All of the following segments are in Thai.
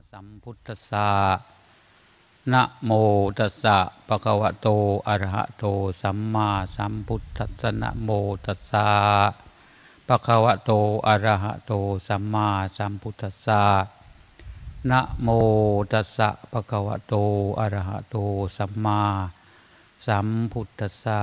สัมพุทธัสสะนะโมตัสสะภะคะวะโตอะระหะโตสัมมาสัมพุทธัสสะนะโมตัสสะภะคะวะโตอะระหะโตสัมมาสัมพุทธัสสะนะโมตัสสะภะคะวะโตอะระหะโตสัมมาสัมพุทธัสสะ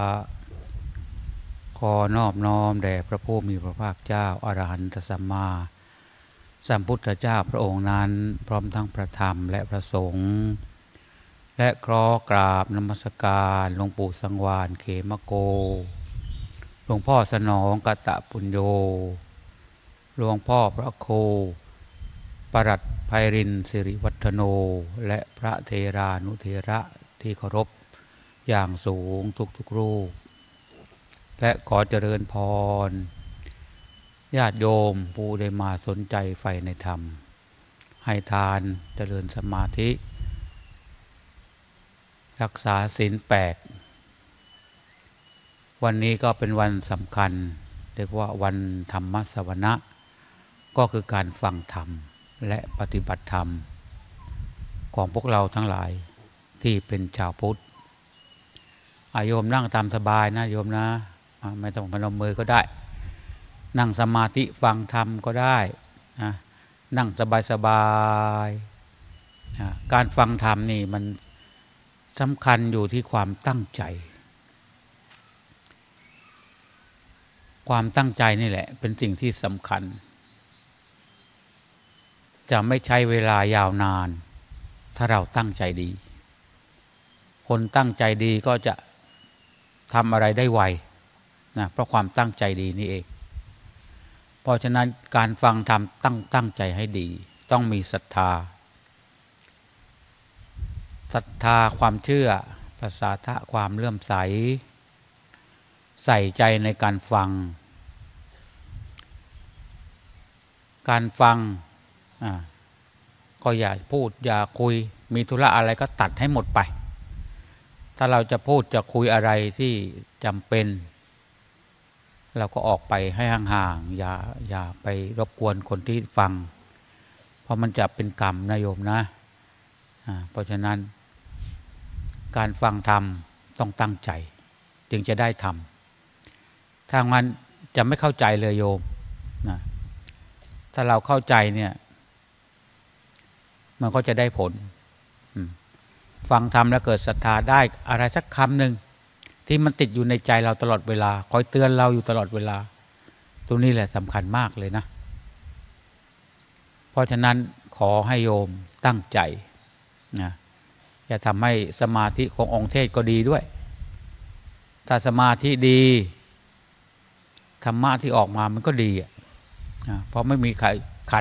ขอนอบน้อมแด่พระผู้มีพระภาคเจ้าอรหันตสัมมาสัมพุทธเจ้าพระองค์นั้นพร้อมทั้งพระธรรมและพระสงฆ์และขอกราบนมัสการหลวงปู่สังวาลเขมโกหลวงพ่อสนองกตปุญโญหลวงพ่อพระโคปรัตไพรินทร์สิริวัฒโนและพระเทรานุเถระที่เคารพอย่างสูงทุกรูปและขอเจริญพรญาติโยมผู้ได้มาสนใจใฝ่ในธรรมให้ทานเจริญสมาธิรักษาศีล 8วันนี้ก็เป็นวันสำคัญเรียกว่าวันธรรมสวนะก็คือการฟังธรรมและปฏิบัติธรรมของพวกเราทั้งหลายที่เป็นชาวพุทธโยมนั่งตามสบายนะโยมนะไม่ต้องพนมมือก็ได้นั่งสมาธิฟังธรรมก็ได้นะนั่งสบายๆการฟังธรรมนี่มันสำคัญอยู่ที่ความตั้งใจความตั้งใจนี่แหละเป็นสิ่งที่สำคัญจะไม่ใช้เวลายาวนานถ้าเราตั้งใจดีคนตั้งใจดีก็จะทำอะไรได้ไวนะเพราะความตั้งใจดีนี่เองเพราะฉะนั้นการฟังธรรมตั้งใจให้ดีต้องมีศรัทธาความเชื่อภาษาทะความเลื่อมใสใส่ใจในการฟังก็อย่าพูดอย่าคุยมีธุระอะไรก็ตัดให้หมดไปถ้าเราจะพูดจะคุยอะไรที่จำเป็นเราก็ออกไปให้ห่างๆอย่าไปรบกวนคนที่ฟังเพราะมันจะเป็นกรรมนะโยมนะเพราะฉะนั้นการฟังธรรมต้องตั้งใจจึงจะได้ธรรมถ้างั้นจะไม่เข้าใจเลยโยมนะถ้าเราเข้าใจเนี่ยมันก็จะได้ผลฟังธรรมแล้วเกิดศรัทธาได้อะไรสักคำหนึ่งที่มันติดอยู่ในใจเราตลอดเวลาคอยเตือนเราอยู่ตลอดเวลาตรงนี้แหละสำคัญมากเลยนะเพราะฉะนั้นขอให้โยมตั้งใจนะจะทำให้สมาธิขององค์เทศก็ดีด้วยถ้าสมาธิดีธรรมะที่ออกมามันก็ดีเพราะไม่มีใครขัด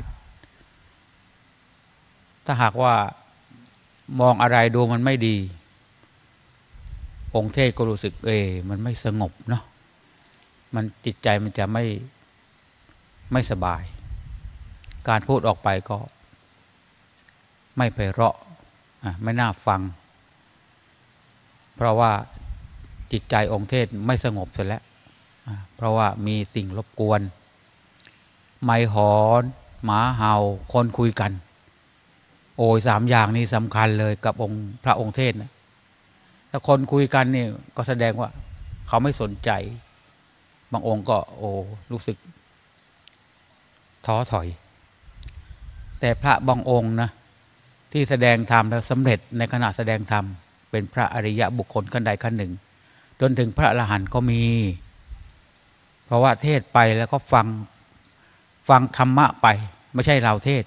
ถ้าหากว่ามองอะไรดูมันไม่ดีองค์เทศก็รู้สึกมันไม่สงบเนาะมันจิตใจมันจะไม่สบายการพูดออกไปก็ไม่ไพเราะไม่น่าฟังเพราะว่าจิตใจองค์เทศไม่สงบเสร็จแล้วเพราะว่ามีสิ่งรบกวนไม้หอนหมาเห่าคนคุยกัน3อย่างนี้สำคัญเลยกับพระองค์เทศนะถ้าคนคุยกันนี่ก็แสดงว่าเขาไม่สนใจบางองค์ก็รู้สึกท้อถอยแต่พระบางองค์นะที่แสดงธรรมแล้วสำเร็จในขณะแสดงธรรมเป็นพระอริยะบุคคลขั้นใดขั้นหนึ่งจนถึงพระอรหันต์ก็มีเพราะว่าเทศไปแล้วก็ฟังธรรมะไปไม่ใช่เราเทศ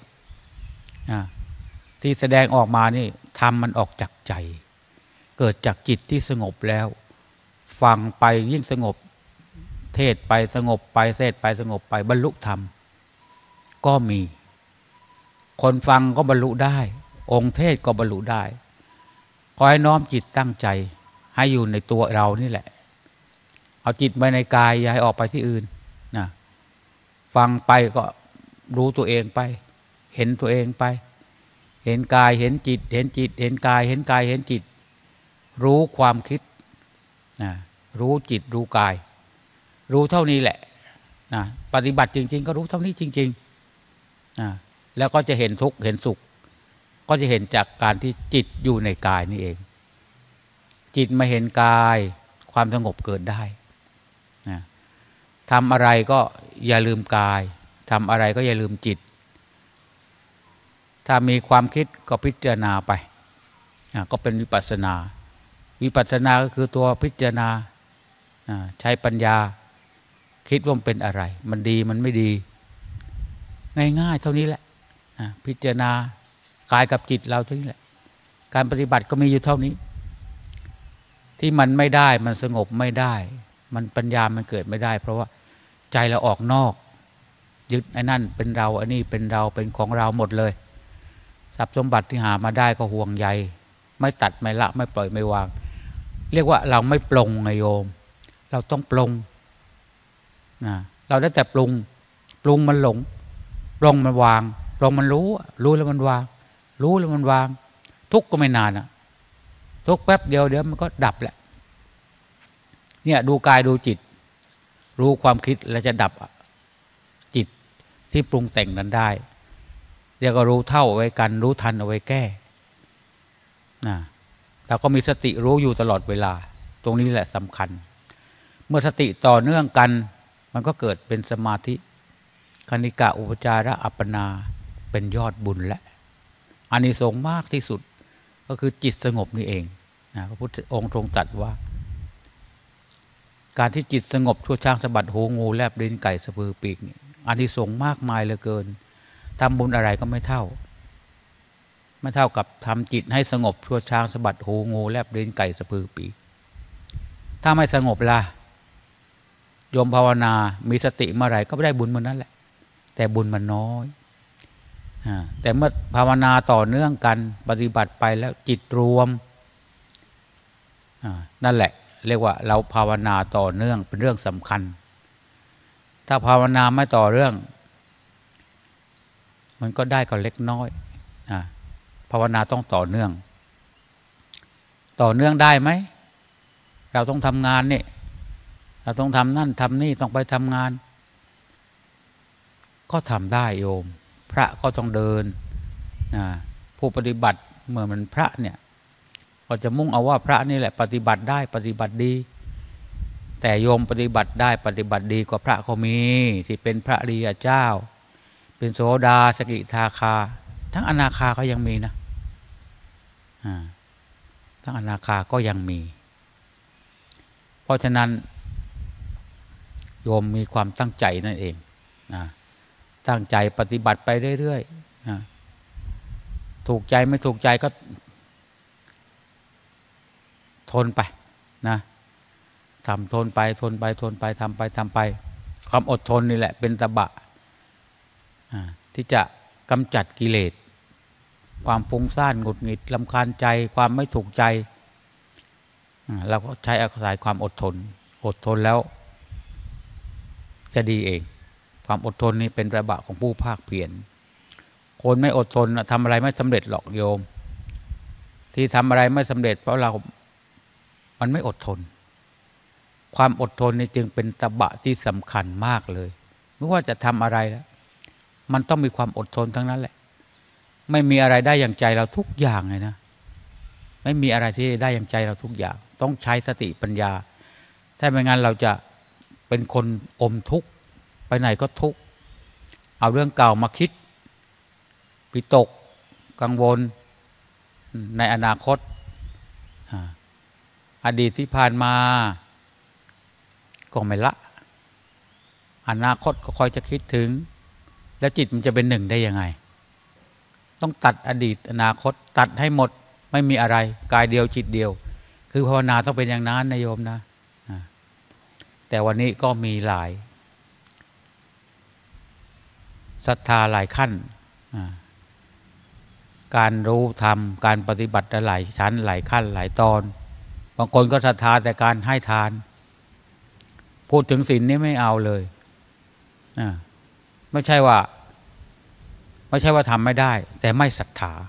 ที่แสดงออกมานี่ธรรมมันออกจากใจเกิดจากจิตที่สงบแล้วฟังไปยิ่งสงบเทศไปสงบไปเทศไปสงบไปบรรลุธรรมก็มีคนฟังก็บรรลุได้องค์เทศก็บรรลุได้ขอให้น้อมจิตตั้งใจให้อยู่ในตัวเรานี่แหละเอาจิตไว้ในกายอย่าให้ออกไปที่อื่นนะฟังไปก็รู้ตัวเองไปเห็นตัวเองไปเห็นกายเห็นจิตเห็นจิตเห็นกายเห็นกายเห็นจิตรู้ความคิดรู้จิตรู้กายรู้เท่านี้แหละปฏิบัติจริงๆก็รู้เท่านี้จริงๆแล้วก็จะเห็นทุกข์เห็นสุขก็จะเห็นจากการที่จิตอยู่ในกายนี่เองจิตมาเห็นกายความสงบเกิดได้นะทำอะไรก็อย่าลืมกายทำอะไรก็อย่าลืมจิตถ้ามีความคิดก็พิจารณาไปก็เป็นวิปัสสนาวิปัสสนาก็คือตัวพิจารณาใช้ปัญญาคิดว่ามันเป็นอะไรมันดีมันไม่ดีง่ายๆเท่านี้แหละพิจารณากายกับจิตเราเท่านี้แหละการปฏิบัติก็มีอยู่เท่านี้ที่มันไม่ได้มันสงบไม่ได้มันปัญญามันเกิดไม่ได้เพราะว่าใจเราออกนอกยึดไอ้นั่นเป็นเราอันนี้เป็นเราเป็นของเราหมดเลยทรัพย์สมบัติที่หามาได้ก็ห่วงใยไม่ตัดไม่ละไม่ปล่อยไม่วางเรียกว่าเราไม่ปลงไงโยมเราต้องปลงเราได้แต่ปรุงมันหลงปลงมันวางปลงมันรู้แล้วมันวางรู้แล้วมันวางทุกข์ก็ไม่นานทุกข์แป๊บเดียวมันก็ดับแหละเนี่ยดูกายดูจิตรู้ความคิดแล้วจะดับจิตที่ปรุงแต่งนั้นได้เดี๋ยวก็รู้เท่าเอาไว้กันรู้ทันเอาไว้แก้เราก็มีสติรู้อยู่ตลอดเวลาตรงนี้แหละสำคัญเมื่อสติต่อเนื่องกันมันก็เกิดเป็นสมาธิคณิกะอุปจาระอัปปนาเป็นยอดบุญและอานิสงส์มากที่สุดก็คือจิตสงบนี่เองพระพุทธองค์ทรงตรัสว่าการที่จิตสงบชั่วช้างสะบัดหูงูแลบลิ้นไก่สะพือปีกนี่อานิสงส์มากมายเหลือเกินทำบุญอะไรก็ไม่เท่ากับทำจิตให้สงบชั่วช้างสะบัดหูงูแลบลิ้นไก่สะพือปีกถ้าไม่สงบล่ะโยมภาวนามีสติเมื่อไหร่ก็ไม่ได้บุญเมื่อนั้นแหละแต่บุญมันน้อยแต่เมื่อภาวนาต่อเนื่องกันปฏิบัติไปแล้วจิตรวมนั่นแหละเรียกว่าเราภาวนาต่อเนื่องเป็นเรื่องสำคัญถ้าภาวนาไม่ต่อเรื่องมันก็ได้ก็เล็กน้อยภาวนาต้องต่อเนื่องได้ไหมเราต้องทำงานนี่เราต้องทำนั่นทำนี่ต้องไปทำงานก็ทำได้โยมพระก็ต้องเดินผู้ปฏิบัติเมื่อมันพระเนี่ยก็จะมุ่งเอาว่าพระนี่แหละปฏิบัติได้ปฏิบัติดีแต่โยมปฏิบัติได้ปฏิบัติดีกว่าพระก็มีที่เป็นพระอริยเจ้าเป็นโสดาสกิทาคาทั้งอนาคาก็ยังมีนะทั้งอนาคาก็ยังมีเพราะฉะนั้นโยมมีความตั้งใจนั่นเองตั้งใจปฏิบัติไปเรื่อยๆถูกใจไม่ถูกใจก็ทนไปนะทำทนไปทำไปความอดทนนี่แหละเป็นตบะที่จะกำจัดกิเลสความฟุ้งซ่านหงุดหงิดรำคาญใจความไม่ถูกใจเราก็ใช้อาศัยความอดทนแล้วจะดีเองความอดทนนี่เป็นระบะของผู้ภาคเพียรคนไม่อดทนทำอะไรไม่สำเร็จหรอกโยมที่ทำอะไรไม่สำเร็จเพราะมันไม่อดทนความอดทนนี่จึงเป็นตบะที่สำคัญมากเลยไม่ว่าจะทำอะไรแล้วมันต้องมีความอดทนทั้งนั้นแหละไม่มีอะไรได้อย่างใจเราทุกอย่างเลยนะไม่มีอะไรที่ได้อย่างใจเราทุกอย่างต้องใช้สติปัญญาถ้าไม่งั้นเราจะเป็นคนอมทุกข์ไปไหนก็ทุกข์เอาเรื่องเก่ามาคิดวิตกกังวลในอนาคตอดีตที่ผ่านมาก็ไม่ละอนาคตก็คอยจะคิดถึงแล้วจิตมันจะเป็นหนึ่งได้ยังไงต้องตัดอดีตอนาคตตัดให้หมดไม่มีอะไรกายเดียวจิตเดียวคือภาวนาต้องเป็นอย่างนั้นนะโยมนะแต่วันนี้ก็มีหลายศรัทธาหลายขั้นการรู้ธรรมการปฏิบัติหลายชั้นหลายขั้นหลายตอนบางคนก็ศรัทธาแต่การให้ทานพูดถึงศีลนี้ไม่เอาเลยไม่ใช่ว่าทำไม่ได้แต่ไม่ศรัทธา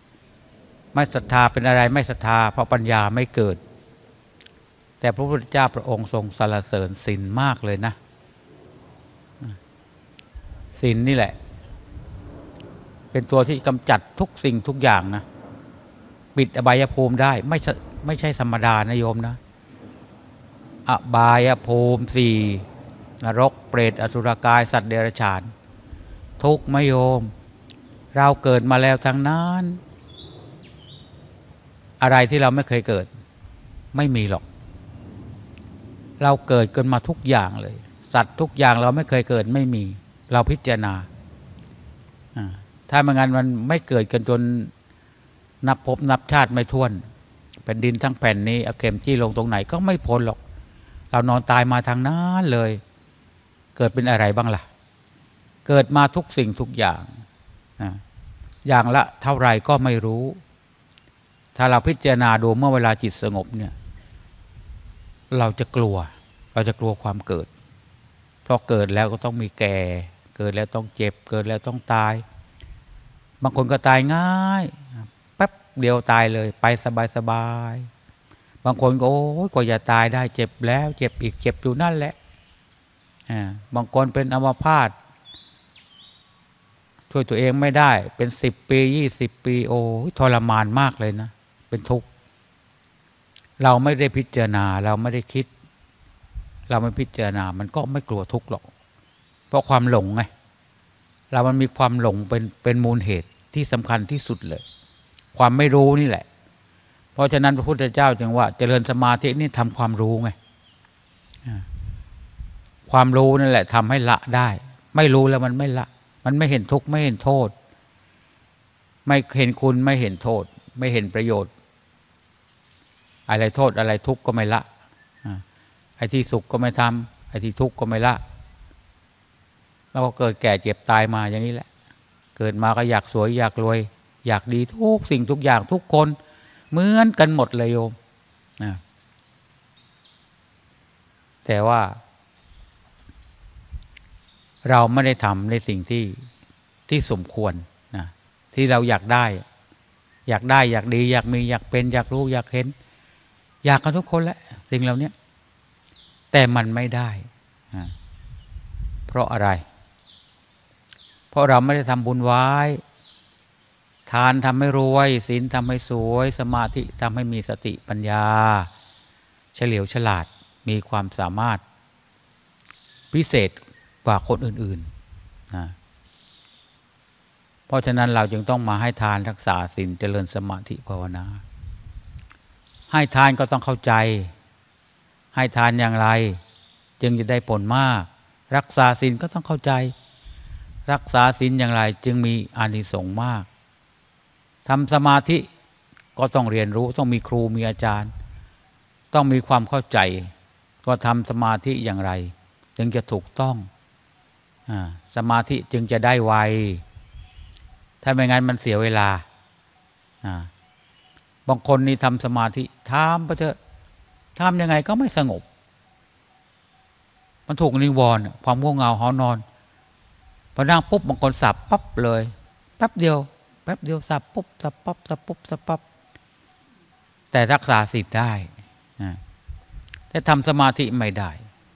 เป็นอะไรไม่ศรัทธาเพราะปัญญาไม่เกิดแต่พระพุทธเจ้าพระองค์ทรงสรรเสริญศีลมากเลยนะศีลนี่แหละเป็นตัวที่กำจัดทุกสิ่งทุกอย่างนะปิดอบายภูมิได้ไม่ใช่ธรรมดานะโยมนะอบายภูมิสี่นรกเปรตอสุรกายสัตว์เดรัจฉานทุกข์ไหมโยมเราเกิดมาแล้วทั้งนั้นอะไรที่เราไม่เคยเกิดไม่มีหรอกเราเกิดกันมาทุกอย่างเลยสัตว์ทุกอย่างเราไม่เคยเกิดไม่มีเราพิจารณาถ้าไม่งั้นมันไม่เกิดกันจนนับภพนับชาติไม่ถ้วนแผ่นดินทั้งแผ่นนี้เอาเข็มจี้ลงตรงไหนก็ไม่พ้นหรอกเรานอนตายมาทางนั้นเลยเกิดเป็นอะไรบ้างล่ะเกิดมาทุกสิ่งทุกอย่างอย่างละเท่าไรก็ไม่รู้ถ้าเราพิจารณาดูเมื่อเวลาจิตสงบเนี่ยเราจะกลัวความเกิดเพราะเกิดแล้วก็ต้องมีแก่เกิดแล้วต้องเจ็บเกิดแล้วต้องตายบางคนก็ตายง่ายแป๊บเดียวตายเลยไปสบายบางคนก็โอ้ยกว่าจะตายได้เจ็บแล้วเจ็บอีกเจ็บอยู่นั่นแหละบางคนเป็นอัมพาตช่วยตัวเองไม่ได้เป็น10 ปี20 ปีโอ้ยทรมานมากเลยนะเป็นทุกข์เราไม่ได้พิจารณาเราไม่ได้คิดเราไม่พิจารณามันก็ไม่กลัวทุกข์หรอกเพราะความหลงไงเรามันมีความหลงเป็นมูลเหตุที่สำคัญที่สุดเลยความไม่รู้นี่แหละเพราะฉะนั้นพระพุทธเจ้าจึงว่าเจริญสมาธินี่ทำความรู้ไงความรู้นั่นแหละทำให้ละได้ไม่รู้แล้วมันไม่ละมันไม่เห็นทุกข์ไม่เห็นโทษไม่เห็นคุณไม่เห็นโทษไม่เห็นประโยชน์อะไรโทษอะไรทุกข์ก็ไม่ละไอ้ที่สุขก็ไม่ทำไอ้ที่ทุกข์ก็ไม่ละแล้วก็เกิดแก่เจ็บตายมาอย่างนี้แหละเกิดมาก็อยากสวยอยากรวยอยากดีทุกสิ่งทุกอย่างทุกคนเหมือนกันหมดเลยโยมแต่ว่าเราไม่ได้ทำในสิ่งที่สมควรนะที่เราอยากได้อยากดีอยากมีอยากเป็นอยากรู้อยากเห็นอยากกันทุกคนแหละสิ่งเหล่านี้แต่มันไม่ได้เพราะอะไรเพราะเราไม่ได้ทำบุญไว้ทานทำให้รวยศีลทำให้สวยสมาธิทำให้มีสติปัญญาเฉลียวฉลาดมีความสามารถพิเศษกว่าคนอื่นๆนะเพราะฉะนั้นเราจึงต้องมาให้ทานรักษาศีลเจริญสมาธิภาวนาให้ทานก็ต้องเข้าใจให้ทานอย่างไรจึงจะได้ผลมากรักษาศีลก็ต้องเข้าใจรักษาศีลอย่างไรจึงมีอานิสงส์มากทำสมาธิก็ต้องเรียนรู้ต้องมีครูมีอาจารย์ต้องมีความเข้าใจว่าทำสมาธิอย่างไรจึงจะถูกต้องสมาธิจึงจะได้ไวถ้าไม่งั้นมันเสียเวลาบางคนนี่ทำสมาธิทำไปเถอะทำยังไงก็ไม่สงบมันถูกนิวรณ์ความง่วงเหงาหอนอนพอนั่งปุ๊บบางคนสับปั๊บเลยแป๊บเดียวสับปุ๊บสับปั๊บสับปุ๊บสับปั๊บแต่รักษาศีลได้แต่ทำสมาธิไม่ได้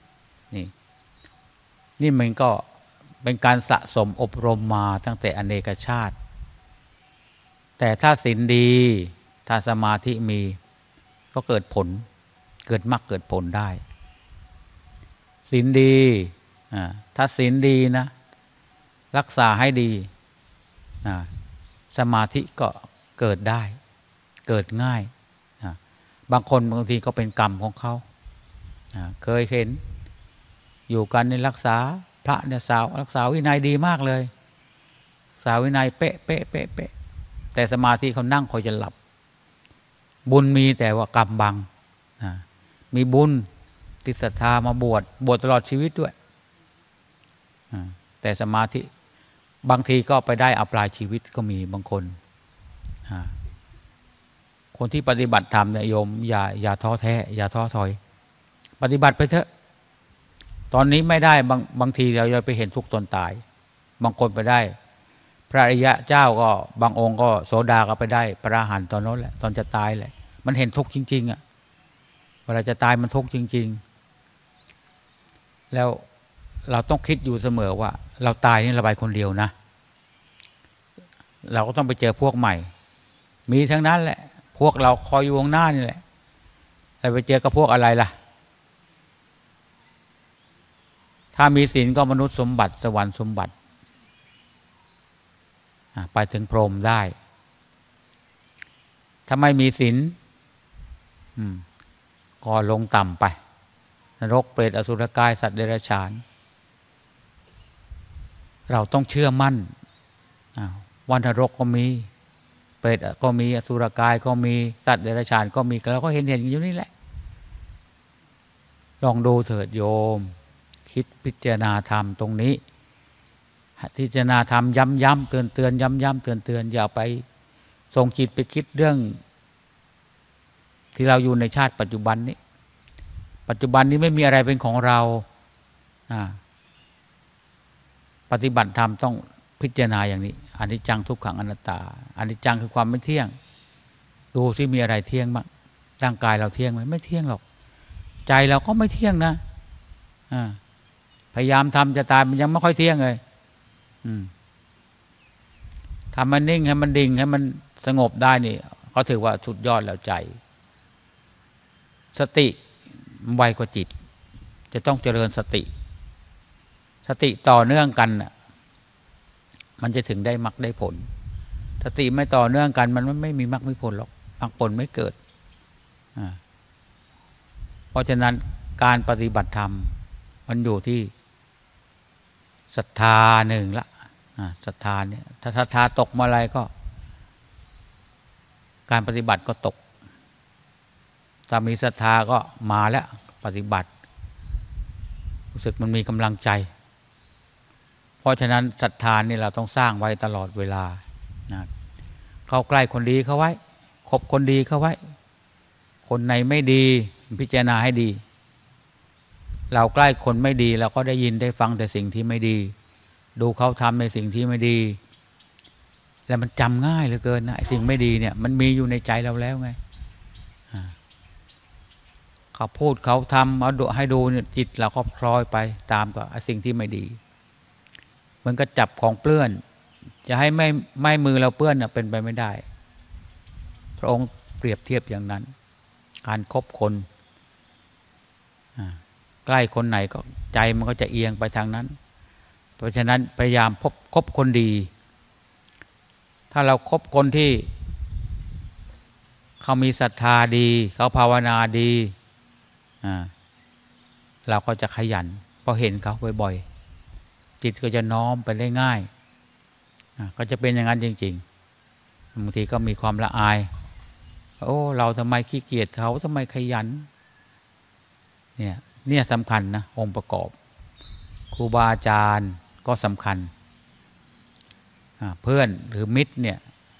นี่มันก็เป็นการสะสมอบรมมาตั้งแต่อเนกชาติแต่ถ้าศีลดีถ้าสมาธิมีก็เกิดผลเกิดมรรคเกิดผลได้ศีลดีถ้าศีลดีนะรักษาให้ดีสมาธิก็เกิดได้เกิดง่ายบางคนบางทีก็เป็นกรรมของเขาเคยเห็นอยู่กันในรักษาพระเนี่ยรักษาวินัยดีมากเลยสาววินัยเป๊ะแต่สมาธิเขานั่งคอยจะหลับบุญมีแต่ว่ากรรมบังมีบุญติดศรัทธามาบวชตลอดชีวิตด้วยแต่สมาธิบางทีก็ไปได้เอาปลายชีวิตก็มีบางคนคนที่ปฏิบัติธรรมเนี่ยโยมอย่าท้อแท้อย่าท้อถอยปฏิบัติไปเถอะตอนนี้ไม่ได้บางทีเราจะไปเห็นทุกข์ตนตายบางคนไปได้พระอริยะเจ้าก็บางองค์ก็โสดาก็ไปได้พระอรหันต์ตอนนั้นแหละตอนจะตายแหละมันเห็นทุกข์จริงๆเวลาจะตายมันทุกข์จริงๆแล้วเราต้องคิดอยู่เสมอว่าเราตายนี่เราไปคนเดียวนะเราก็ต้องไปเจอพวกใหม่มีทั้งนั้นแหละพวกเราคอยอยู่วงหน้านี่แหละแต่ไปเจอกับพวกอะไรล่ะถ้ามีศีลก็มนุษย์สมบัติสวรรค์สมบัติไปถึงพรหมได้ถ้าไม่มีศีลก็ลงต่ำไปนรกเปรตอสุรกายสัตว์เดรัจฉานเราต้องเชื่อมั่นว่านรกก็มีเปรตก็มีอสุรกายก็มีสัตว์เดรัจฉานก็มีเราก็เห็นอยู่นี่แหละลองดูเถิดโยมคิดพิจารณาธรรมตรงนี้พิจารณาธรรมย้ำๆเตือนๆย้ำๆเตือนๆอย่าไปส่งจิตไปคิดเรื่องที่เราอยู่ในชาติปัจจุบันนี้ปัจจุบันนี้ไม่มีอะไรเป็นของเราปฏิบัติธรรมต้องพิจารณาอย่างนี้อนิจจังทุกขังอนัตตาอนิจจังคือความไม่เที่ยงดูซิมีอะไรเที่ยงบ้างร่างกายเราเที่ยงไหมไม่เที่ยงหรอกใจเราก็ไม่เที่ยงนะพยายามทำจะตายมันยังไม่ค่อยเที่ยงเลยทำมันนิ่งให้มันดิ่งให้มันสงบได้นี่เขาถือว่าสุดยอดแล้วใจสติไวกว่าจิตจะต้องเจริญสติต่อเนื่องกันมันจะถึงได้มรรคได้ผลสติไม่ต่อเนื่องกันมันไม่มีมรรคไม่ผลหรอกมรรคผลไม่เกิดเพราะฉะนั้นการปฏิบัติธรรมมันอยู่ที่ศรัทธาหนึ่งละศรัทธาเนี่ยถ้าศรัทธาตกเมื่อไรก็การปฏิบัติก็ตกถ้ามีศรัทธาก็มาแล้วปฏิบัติรู้สึกมันมีกำลังใจเพราะฉะนั้นศรัทธานี่เราต้องสร้างไว้ตลอดเวลาเข้าใกล้คนดีเข้าไว้คบคนดีเข้าไว้คนไหนไม่ดีพิจารณาให้ดีเราใกล้คนไม่ดีเราก็ได้ยินได้ฟังแต่สิ่งที่ไม่ดีดูเขาทำในสิ่งที่ไม่ดีแล้วมันจำง่ายเหลือเกินนะสิ่งไม่ดีเนี่ยมันมีอยู่ในใจเราแล้วไงเขาพูดเขาทำเอาดูให้ดูเนี่ยจิตเราก็คล้อยไปตามกับสิ่งที่ไม่ดีเหมือนกับจับของเปื้อนจะให้ไม่มือเราเปื้อนเป็นไปไม่ได้พระองค์เปรียบเทียบอย่างนั้นการคบคนใกล้คนไหนก็ใจมันก็จะเอียงไปทางนั้นเพราะฉะนั้นพยายามคบคนดีถ้าเราคบคนที่เขามีศรัทธาดีเขาภาวนาดีเราก็จะขยันพอเห็นเขาบ่อยๆจิตก็จะน้อมไปได้ง่ายก็จะเป็นอย่างนั้นจริงๆบางทีก็มีความละอายโอ้เราทำไมขี้เกียจเขาทำไมขยันเนี่ยสำคัญนะองค์ประกอบครูบาอาจารย์ก็สำคัญเพื่อนหรือมิตรเนี่ย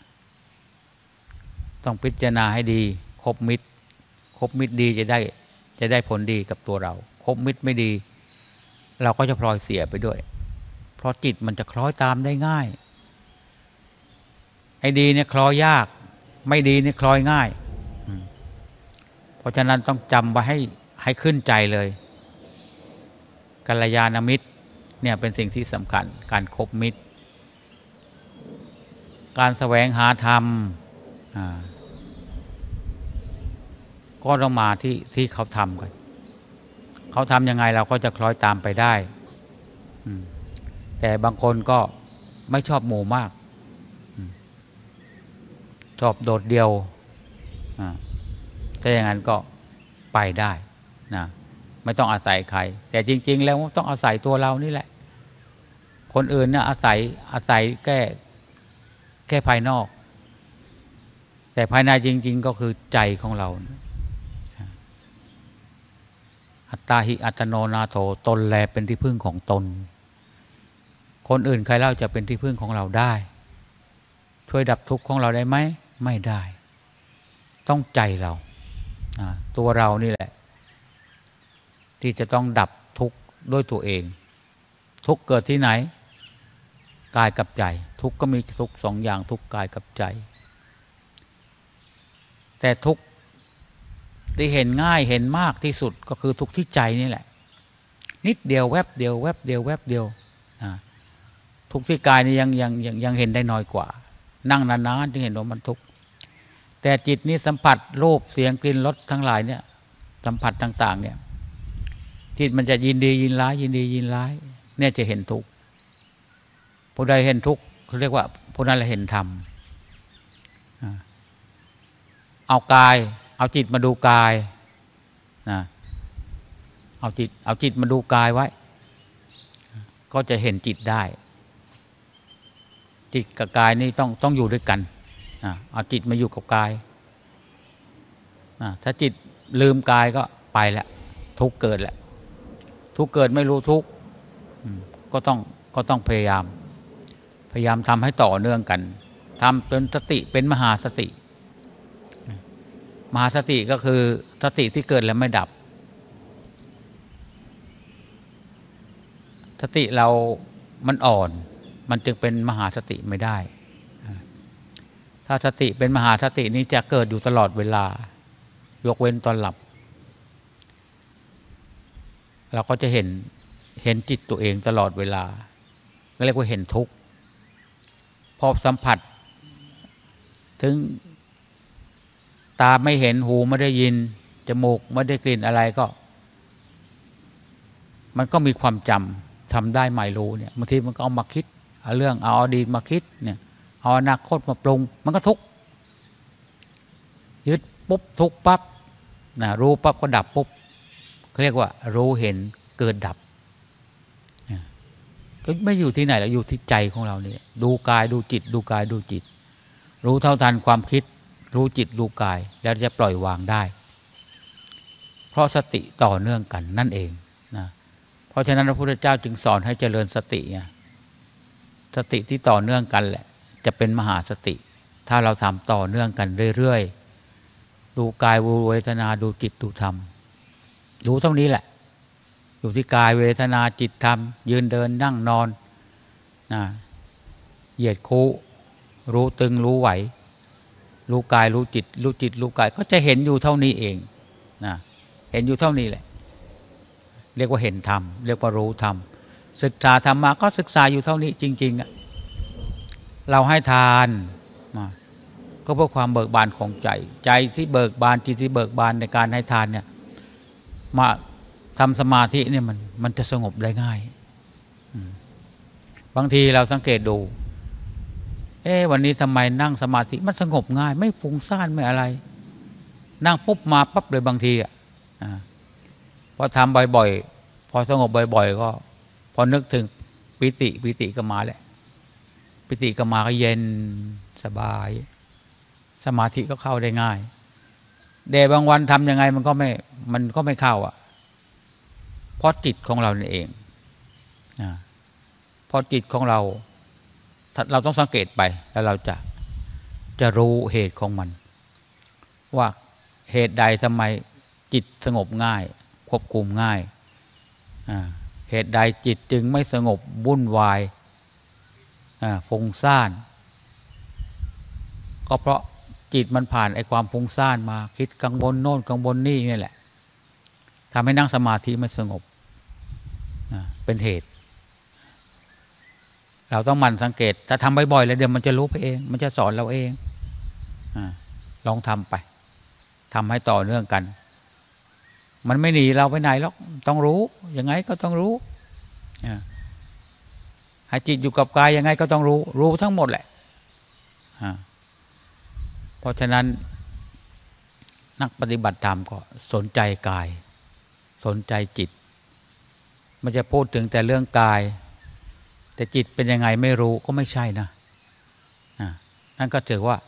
ต้องพิจารณาให้ดีคบมิตรดีจะได้ผลดีกับตัวเราคบมิตรไม่ดีเราก็จะพลอยเสียไปด้วยเพราะจิตมันจะคล้อยตามได้ง่ายไอ้ดีเนี่ยคล้อยยากไม่ดีเนี่ยคล้อยง่ายเพราะฉะนั้นต้องจำไว้ให้ขึ้นใจเลยกัลยาณมิตรเนี่ยเป็นสิ่งที่สำคัญการคบมิตรการแสวงหาธรรมก็ต้องมาที่เขาทำกันเขาทำยังไงเราก็จะคล้อยตามไปได้แต่บางคนก็ไม่ชอบหมู่มากชอบโดดเดี่ยวถ้าอย่างนั้นก็ไปได้นะไม่ต้องอาศัยใครแต่จริงๆแล้วต้องอาศัยตัวเรานี่แหละคนอื่นนะอาศัยแค่ภายนอกแต่ภายในจริงๆก็คือใจของเราอัตตาหิอัตโนนาโถตนแลเป็นที่พึ่งของตนคนอื่นใครเล่าจะเป็นที่พึ่งของเราได้ช่วยดับทุกข์ของเราได้ไหมไม่ได้ต้องใจเราตัวเรานี่แหละที่จะต้องดับทุกข์ด้วยตัวเองทุกข์เกิดที่ไหนกายกับใจทุกข์ก็มีทุกข์สองอย่างทุกข์กายกับใจแต่ทุกข์ที่เห็นง่ายเห็นมากที่สุดก็คือทุกข์ที่ใจนี่แหละนิดเดียวแวบเดียวทุกข์ที่กายนี่ยังเห็นได้น้อยกว่านั่งนานๆจึงเห็นว่ามันทุกข์แต่จิตนี้สัมผัสรูปเสียงกลิ่นรสทั้งหลายเนี่ยสัมผัสต่างๆเนี่ยจิตมันจะยินดียินร้ายยินดียินร้ายเนี่ยจะเห็นทุกข์ผู้ใดเห็นทุกข์เขาเรียกว่าผู้นั้นเห็นธรรมเอากายเอาจิตมาดูกายนะเอาจิตมาดูกายไว้ก็จะเห็นจิตได้จิตกับกายนี่ต้องอยู่ด้วยกันเอาจิตมาอยู่กับกายถ้าจิตลืมกายก็ไปแล้วทุกข์เกิดแหละทุกข์เกิดไม่รู้ทุกข์ก็ต้องพยายามทำให้ต่อเนื่องกันทำจนสติเป็นมหาสติมหาสติก็คือสติที่เกิดแล้วไม่ดับสติเรามันอ่อนมันจึงเป็นมหาสติไม่ได้ถ้าสติเป็นมหาสตินี้จะเกิดอยู่ตลอดเวลายกเว้นตอนหลับเราก็จะเห็นจิตตัวเองตลอดเวลาเรียกว่าเห็นทุกข์พอสัมผัสถึงตาไม่เห็นหูไม่ได้ยินจมูกไม่ได้กลิ่นอะไรก็มันก็มีความจำทำได้ไม่รู้เนี่ยบางทีมันก็เอามาคิดเอาเรื่องเอาอดีตมาคิดเนี่ยเอาอนาคตมาปรุงมันก็ทุกข์ยึดปุ๊บทุกข์ปั๊บนะรู้ปั๊บก็ดับปุ๊บเขาเรียกว่ารู้เห็นเกิดดับก็ไม่อยู่ที่ไหนแล้วอยู่ที่ใจของเราเนี่ยดูกายดูจิตดูกายดูจิตรู้เท่าทันความคิดรู้จิตรู้กายแล้วจะปล่อยวางได้เพราะสติต่อเนื่องกันนั่นเองนะเพราะฉะนั้นพระพุทธเจ้าจึงสอนให้เจริญสติสติที่ต่อเนื่องกันแหละจะเป็นมหาสติถ้าเราทำต่อเนื่องกันเรื่อยๆดูกายดูเวทนาดูจิตดูธรรมดูเท่านี้แหละอยู่ที่กายเวทนาจิตธรรมยืนเดินนั่งนอนเหยียดคูรู้ตึงรู้ไหวรู้กายรู้จิตรู้จิตรู้กายก็จะเห็นอยู่เท่านี้เองนะเห็นอยู่เท่านี้แหละเรียกว่าเห็นธรรมเรียกว่ารู้ธรรมศึกษาธรรมะก็ศึกษาอยู่เท่านี้จริงๆเราให้ทานก็เพื่อความเบิกบานของใจที่เบิกบานจิตที่เบิกบานในการให้ทานเนี่ยมาทำสมาธิเนี่ยมันจะสงบได้ง่ายบางทีเราสังเกตดูวันนี้ทำไมนั่งสมาธิมันสงบง่ายไม่ฟุ้งซ่านไม่อะไรนั่งปุ๊บมาปั๊บเลยบางทีพอทำบ่อยๆพอสงบบ่อยๆก็พอนึกถึงปิติก็มาแหละปิติก็มาก็เย็นสบายสมาธิก็เข้าได้ง่ายแต่บางวันทำยังไงมันก็ไม่เข้าเพราะจิตของเรานี่เองเพราะจิตของเราต้องสังเกตไปแล้วเราจะรู้เหตุของมันว่าเหตุใดทำไมจิตสงบง่ายควบคุมง่ายเหตุใดจิตจึงไม่สงบวุ่นวายฟุ้งซ่านก็เพราะจิตมันผ่านไอ้ความฟุ้งซ่านมาคิดกังวลโน่นกังวลนี่นี่แหละทำให้นั่งสมาธิไม่สงบเป็นเหตุเราต้องมันสังเกตถ้าทำบ่อยๆแล้วเดี๋ยวมันจะรู้ไปเองมันจะสอนเราเองลองทำไปทำให้ต่อเนื่องกันมันไม่หนีเราไปไหนหรอกต้องรู้ยังไงก็ต้องรู้ให้จิตอยู่กับกายยังไงก็ต้องรู้ทั้งหมดแหละเพราะฉะนั้นนักปฏิบัติธรรมก็สนใจกายสนใจจิตมันจะพูดถึงแต่เรื่องกายแต่จิตเป็นยังไงไม่รู้ก็ไม่ใช่นะนั่นก็ถือว่า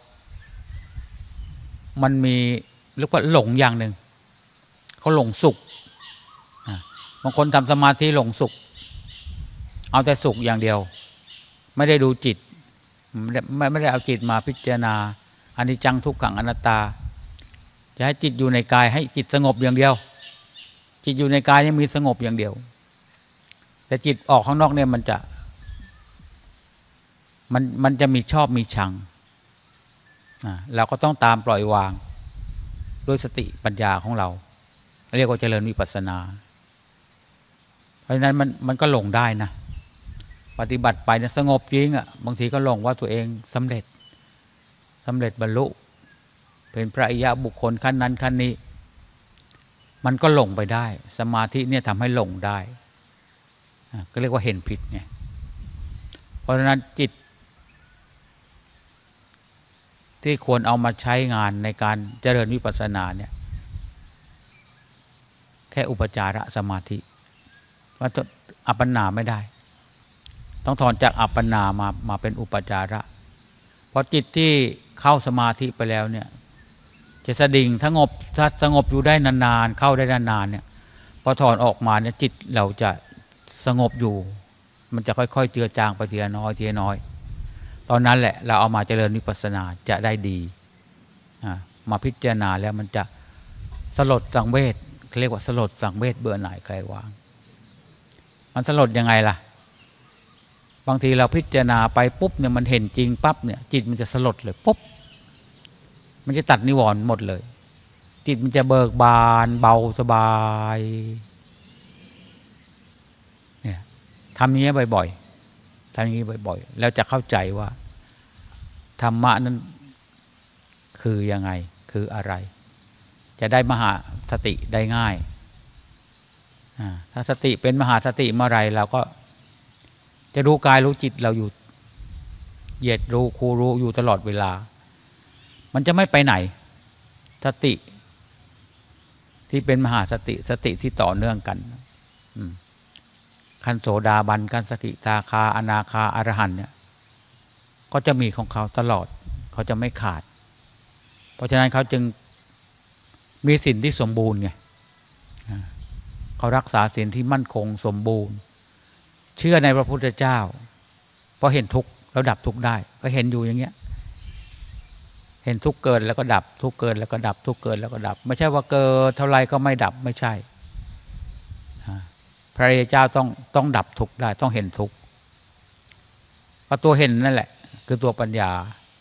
มันมีเรียกว่าหลงอย่างหนึ่งเขาหลงสุขบางคนทำสมาธิหลงสุขเอาแต่สุขอย่างเดียวไม่ได้ดูจิตไม่ได้เอาจิตมาพิจารณาอนิจจังทุกขังอนัตตาจะให้จิตอยู่ในกายให้จิตสงบอย่างเดียวจิตอยู่ในกายยังมีสงบอย่างเดียวแต่จิตออกข้างนอกเนี่ยมันจะมีชอบมีชังเราก็ต้องตามปล่อยวางด้วยสติปัญญาของเราเรียกว่าเจริญวิปัสสนาเพราะฉะนั้นมันก็หลงได้นะปฏิบัติไปเนี่ยสงบจริงบางทีก็หลงว่าตัวเองสำเร็จสำเร็จบรรลุเป็นพระอริยบุคคลขั้นนั้นขั้นนี้มันก็หลงไปได้สมาธิเนี่ยทำให้หลงได้ก็เรียกว่าเห็นผิดไงเพราะฉะนั้นจิตที่ควรเอามาใช้งานในการเจริญวิปัสสนาเนี่ยแค่อุปจารสมาธิว่าอัปปนาไม่ได้ต้องถอนจากอัปปนามาเป็นอุปจาระเพราะจิตที่เข้าสมาธิไปแล้วเนี่ยจะสดิ่งถ้าสงบอยู่ได้นานๆเข้าได้นานๆเนี่ยพอถอนออกมาเนี่ยจิตเราจะสงบอยู่มันจะค่อยๆเจือจางไปทีละน้อยทีละน้อยตอนนั้นแหละเราเอามาเจริญวิปัสสนาจะได้ดีมาพิจารณาแล้วมันจะสลดสังเวชเรียกว่าสลดสังเวชเบื่อหน่ายคลายวางมันสลดยังไงล่ะบางทีเราพิจารณาไปปุ๊บเนี่ยมันเห็นจริงปั๊บเนี่ยจิตมันจะสลดเลยปุ๊บมันจะตัดนิวรณ์หมดเลยจิตมันจะเบิกบานเบาสบายเนี่ยทำอย่างนี้บ่อยๆทำอย่างนี้บ่อยๆแล้วจะเข้าใจว่าธรรมะนั้นคือยังไงคืออะไรจะได้มหาสติได้ง่ายถ้าสติเป็นมหาสติเมื่อไรเราก็จะรู้กายรู้จิตเราอยู่เหยียดรู้คูรู้อยู่ตลอดเวลามันจะไม่ไปไหนสติที่เป็นมหาสติสติที่ต่อเนื่องกันขั้นโสดาบันขั้นสกิทาคาอนาคาอรหันต์เนี่ยก็จะมีของเขาตลอดเขาจะไม่ขาดเพราะฉะนั้นเขาจึงมีศีลที่สมบูรณ์ไงเขารักษาศีลที่มั่นคงสมบูรณ์เชื่อในพระพุทธเจ้าเพราะเห็นทุกข์แล้วดับทุกข์ได้ก็เห็นอยู่อย่างเงี้ยเห็นทุกข์เกิดแล้วก็ดับทุกข์เกิดแล้วก็ดับทุกข์เกิดแล้วก็ดับไม่ใช่ว่าเกิดเท่าไรก็ไม่ดับไม่ใช่พระอริยเจ้าต้องดับทุกข์ได้ต้องเห็นทุกข์ก็ตัวเห็นนั่นแหละคือตัวปัญญา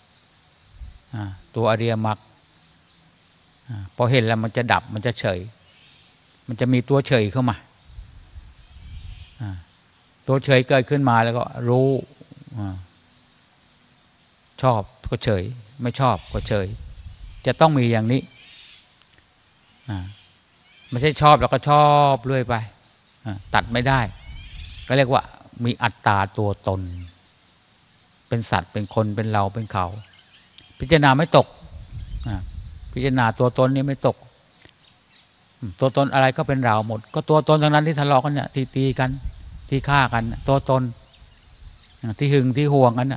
ตัวอริยมรรคพอเห็นแล้วมันจะดับมันจะเฉยมันจะมีตัวเฉยเข้ามาตัวเฉยเกิดขึ้นมาแล้วก็รู้ชอบก็เฉยไม่ชอบก็เฉยจะต้องมีอย่างนี้ไม่ใช่ชอบแล้วก็ชอบเรื่อยไปตัดไม่ได้ก็เรียกว่ามีอัตตาตัวตนเป็นสัตว์เป็นคนเป็นเราเป็นเขาพิจารณาไม่ตกพิจารณาตัวตนนี้ไม่ตกตัวตนอะไรก็เป็นเราหมดก็ตัวตนทั้งนั้นที่ทะเลาะกันเนี่ยที่ตีกันที่ฆ่ากันตัวตนที่หึงที่ห่วงกัน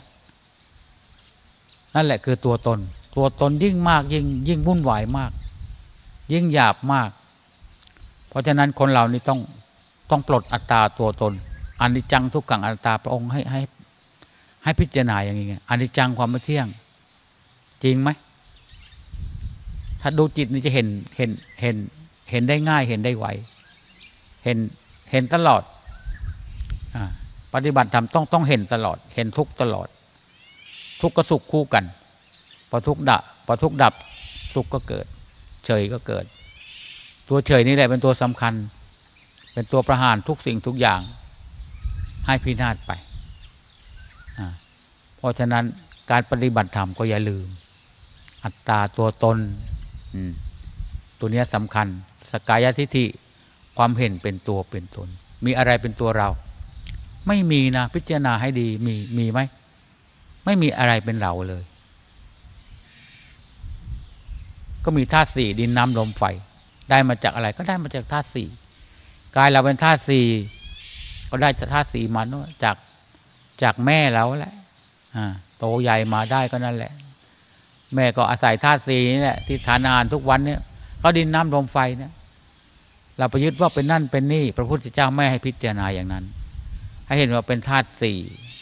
นั่นแหละคือตัวตนตัวตนยิ่งมากยิ่งวุ่นวายมากยิ่งหยาบมากเพราะฉะนั้นคนเรานี่ต้องปลดอัตตาตัวตนอนิจจังทุกขังอนัตตาพระองค์ให้พิจารณาอย่างนี้ไงอนิจจังความไม่เที่ยงจริงไหมถ้าดูจิตนี่จะเห็นได้ง่ายเห็นได้ไวเห็นตลอดปฏิบัติธรรมต้องเห็นตลอดเห็นทุกตลอดทุกข์กับสุขคู่กันพอทุกข์ดับสุขก็เกิดเฉยก็เกิดตัวเฉยนี่แหละเป็นตัวสำคัญเป็นตัวประหารทุกสิ่งทุกอย่างให้พินาศไปเพราะฉะนั้นการปฏิบัติธรรมก็อย่าลืมอัตตาตัวตนตัวนี้สำคัญสกายทิฏฐิความเห็นเป็นตัวเป็นตนมีอะไรเป็นตัวเราไม่มีนะพิจารณาให้ดีมีไหมไม่มีอะไรเป็นเราเลยก็มีธาตุสี่ดินน้ำลมไฟได้มาจากอะไรก็ได้มาจากธาตุสี่กายเราเป็นธาตุสี่ก็ได้จากธาตุสี่มาจากแม่เราแหละโตใหญ่มาได้ก็นั่นแหละแม่ก็อาศัยธาตุสี่นี่แหละที่ทานอาหารทุกวันเนี่ยก็ดินน้ำลมไฟเนี่ยเราไปยึดว่าเป็นนั่นเป็นนี่พระพุทธเจ้าไม่ให้พิจารณาอย่างนั้นให้เห็นว่าเป็นธาตุสี่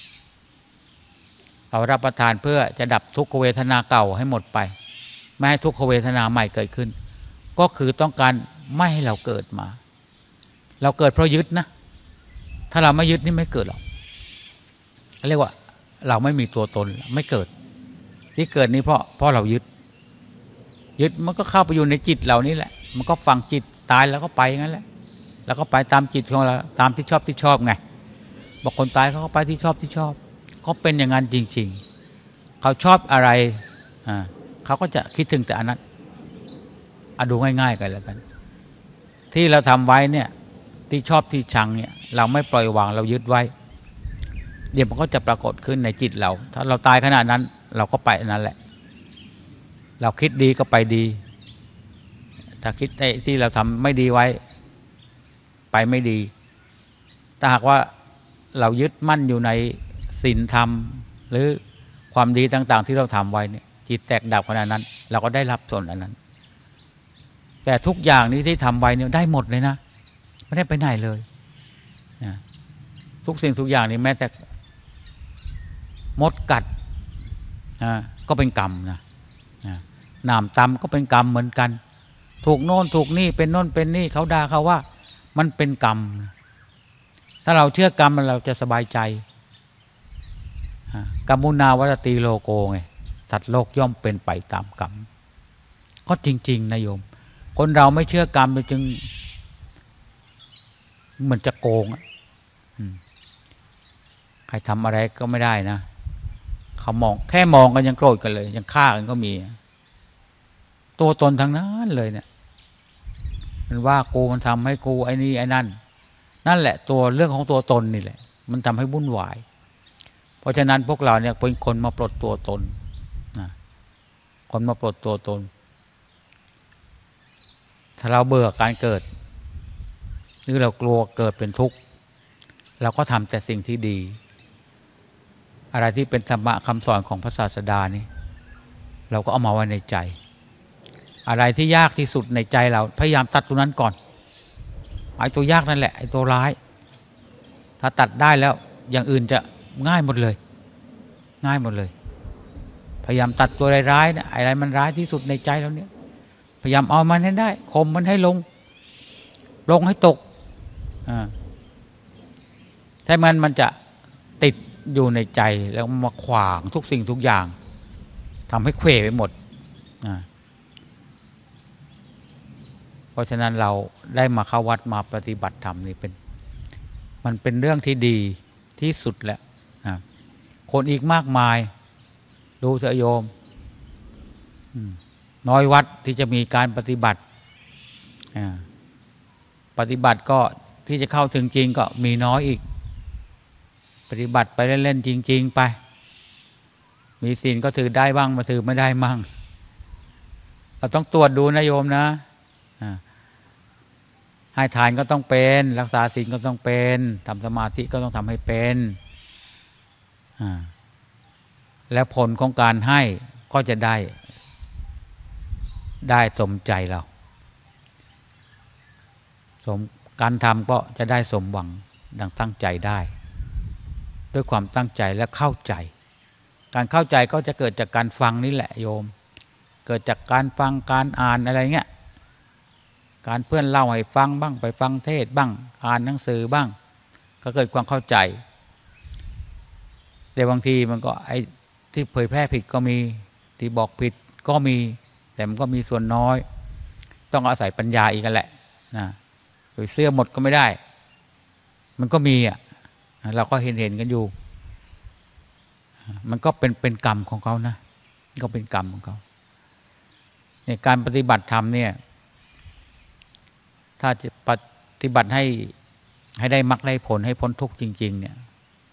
เรารับประทานเพื่อจะดับทุกขเวทนาเก่าให้หมดไปไม่ให้ทุกขเวทนาใหม่เกิดขึ้นก็คือต้องการไม่ให้เราเกิดมาเราเกิดเพราะยึดนะถ้าเราไม่ยึดนี่ไม่เกิดหรอกเรียกว่าเราไม่มีตัวตนไม่เกิดที่เกิดนี้เพราะเรายึดมันก็เข้าไปอยู่ในจิตเรานี่แหละมันก็ฟังจิตตายแล้วก็ไปงั้นแหละแล้วก็ไปตามจิตของเราตามที่ชอบไงบอกคนตายเขาก็ไปที่ชอบก็เป็นอย่างนั้นจริงๆเขาชอบอะไรเขาก็จะคิดถึงแต่อันนั้นดูง่ายๆกันแล้วกันที่เราทำไว้เนี่ยที่ชอบที่ชังเนี่ยเราไม่ปล่อยวางเรายึดไว้เดี๋ยวมันก็จะปรากฏขึ้นในจิตเราถ้าเราตายขนาดนั้นเราก็ไปนั่นแหละเราคิดดีก็ไปดีถ้าคิดที่เราทำไม่ดีไว้ไปไม่ดีถ้าหากว่าเรายึดมั่นอยู่ในศีลธรรมหรือความดีต่างๆที่เราทำไว้เนี่ยจิตแตกดับขนาดนั้นเราก็ได้รับส่วนอันนั้นแต่ทุกอย่างนี้ที่ทำไว้เนี่ยได้หมดเลยนะไม่ได้ไปไหนเลยนะทุกสิ่งทุกอย่างนี้แม้แต่มดกัดก็เป็นกรรมนะน้ำตำก็เป็นกรรมเหมือนกันถูกโน่นถูกนี่เป็นโน่นเป็นนี่เขาด่าเขาว่ามันเป็นกรรมถ้าเราเชื่อกรรมเราจะสบายใจกรรมุนาวัตติโลโกไงสัตว์โลกย่อมเป็นไปตามกรรมก็จริงๆนะโยมคนเราไม่เชื่อกรรมจึงเหมือนจะโกงใครทำอะไรก็ไม่ได้นะเขามองแค่มองกันยังโกรธกันเลยยังฆ่ากันก็มีตัวตนทั้งนั้นเลยเนี่ยมันว่ากูมันทำให้กูไอ้นี่ไอ้นั่นนั่นแหละตัวเรื่องของตัวตนนี่แหละมันทำให้วุ่นวายเพราะฉะนั้นพวกเราเนี่ยเป็นคนมาปลดตัวตนนะคนมาปลดตัวตนถ้าเราเบื่อการเกิดหรือเรากลัวเกิดเป็นทุกข์เราก็ทำแต่สิ่งที่ดีอะไรที่เป็นธรรมะคำสอนของพระศาสดานี่เราก็เอามาไว้ในใจอะไรที่ยากที่สุดในใจเราพยายามตัดตัวนั้นก่อนไอ้ตัวยากนั่นแหละไอ้ตัวร้ายถ้าตัดได้แล้วอย่างอื่นจะง่ายหมดเลยง่ายหมดเลยพยายามตัดตัวร้ายๆนะอะไรมันร้ายที่สุดในใจเราเนี่ยพยายามเอามันให้ได้ข่มมันให้ลงให้ตกถ้ามันจะติดอยู่ในใจแล้วมาขวางทุกสิ่งทุกอย่างทำให้เขวไปหมดเพราะฉะนั้นเราได้มาเข้าวัดมาปฏิบัติธรรมนี่มันเป็นเรื่องที่ดีที่สุดแหละคนอีกมากมายดูเถอะโยมน้อยวัดที่จะมีการปฏิบัติก็ที่จะเข้าถึงจริงก็มีน้อยอีกปฏิบัติไปเล่นๆจริงๆไปมีศีลก็ถือได้บ้างมาถือไม่ได้มั่งเราต้องตรวจดูนะโยมนะให้ทานก็ต้องเป็นรักษาศีลก็ต้องเป็นทำสมาธิก็ต้องทำให้เป็นแล้วผลของการให้ก็จะได้สมใจเราสมการทำก็จะได้สมหวังดังตั้งใจได้ด้วยความตั้งใจและเข้าใจการเข้าใจก็จะเกิดจากการฟังนี่แหละโยมเกิดจากการฟังการอ่านอะไรเงี้ยการเพื่อนเล่าให้ฟังบ้างไปฟังเทศบ้างอ่านหนังสือบ้างก็เกิดความเข้าใจแต่บางทีมันก็ไอ้ที่เผยแพร่ผิดก็มีที่บอกผิดก็มีแต่มันก็มีส่วนน้อยต้องอาศัยปัญญาอีกกันแหละนะโดยเสื้อหมดก็ไม่ได้มันก็มีเราก็เห็นกันอยู่มันก็เป็นกรรมของเขานะก็เป็นกรรมของเขาในการปฏิบัติธรรมเนี่ยถ้าจะปฏิบัติให้ได้มรรคได้ผลให้พ้นทุกข์จริงๆเนี่ย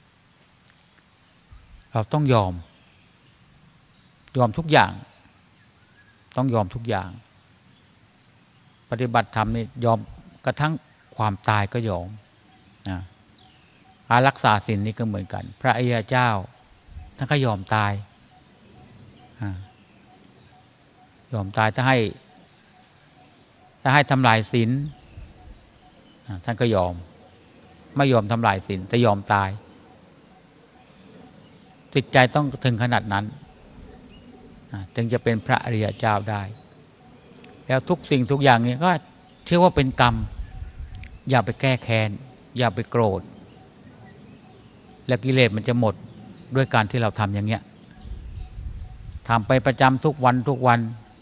เราต้องยอมทุกอย่างต้องยอมทุกอย่างปฏิบัติธรรมนี่ยอมกระทั่งความตายก็ยอมรักษาศีลนี่ก็เหมือนกันพระอริยเจ้าท่านก็ยอมตายยอมตายถ้าให้ทำลายศีลท่านก็ยอมไม่ยอมทำลายศีลแต่ยอมตายจิตใจต้องถึงขนาดนั้นจึงจะเป็นพระอริยเจ้าได้แล้วทุกสิ่งทุกอย่างนี้ก็เชื่อว่าเป็นกรรมอย่าไปแก้แค้นอย่าไปโกรธและกิเลสมันจะหมดด้วยการที่เราทำอย่างเงี้ยทำไปประจำทุกวัน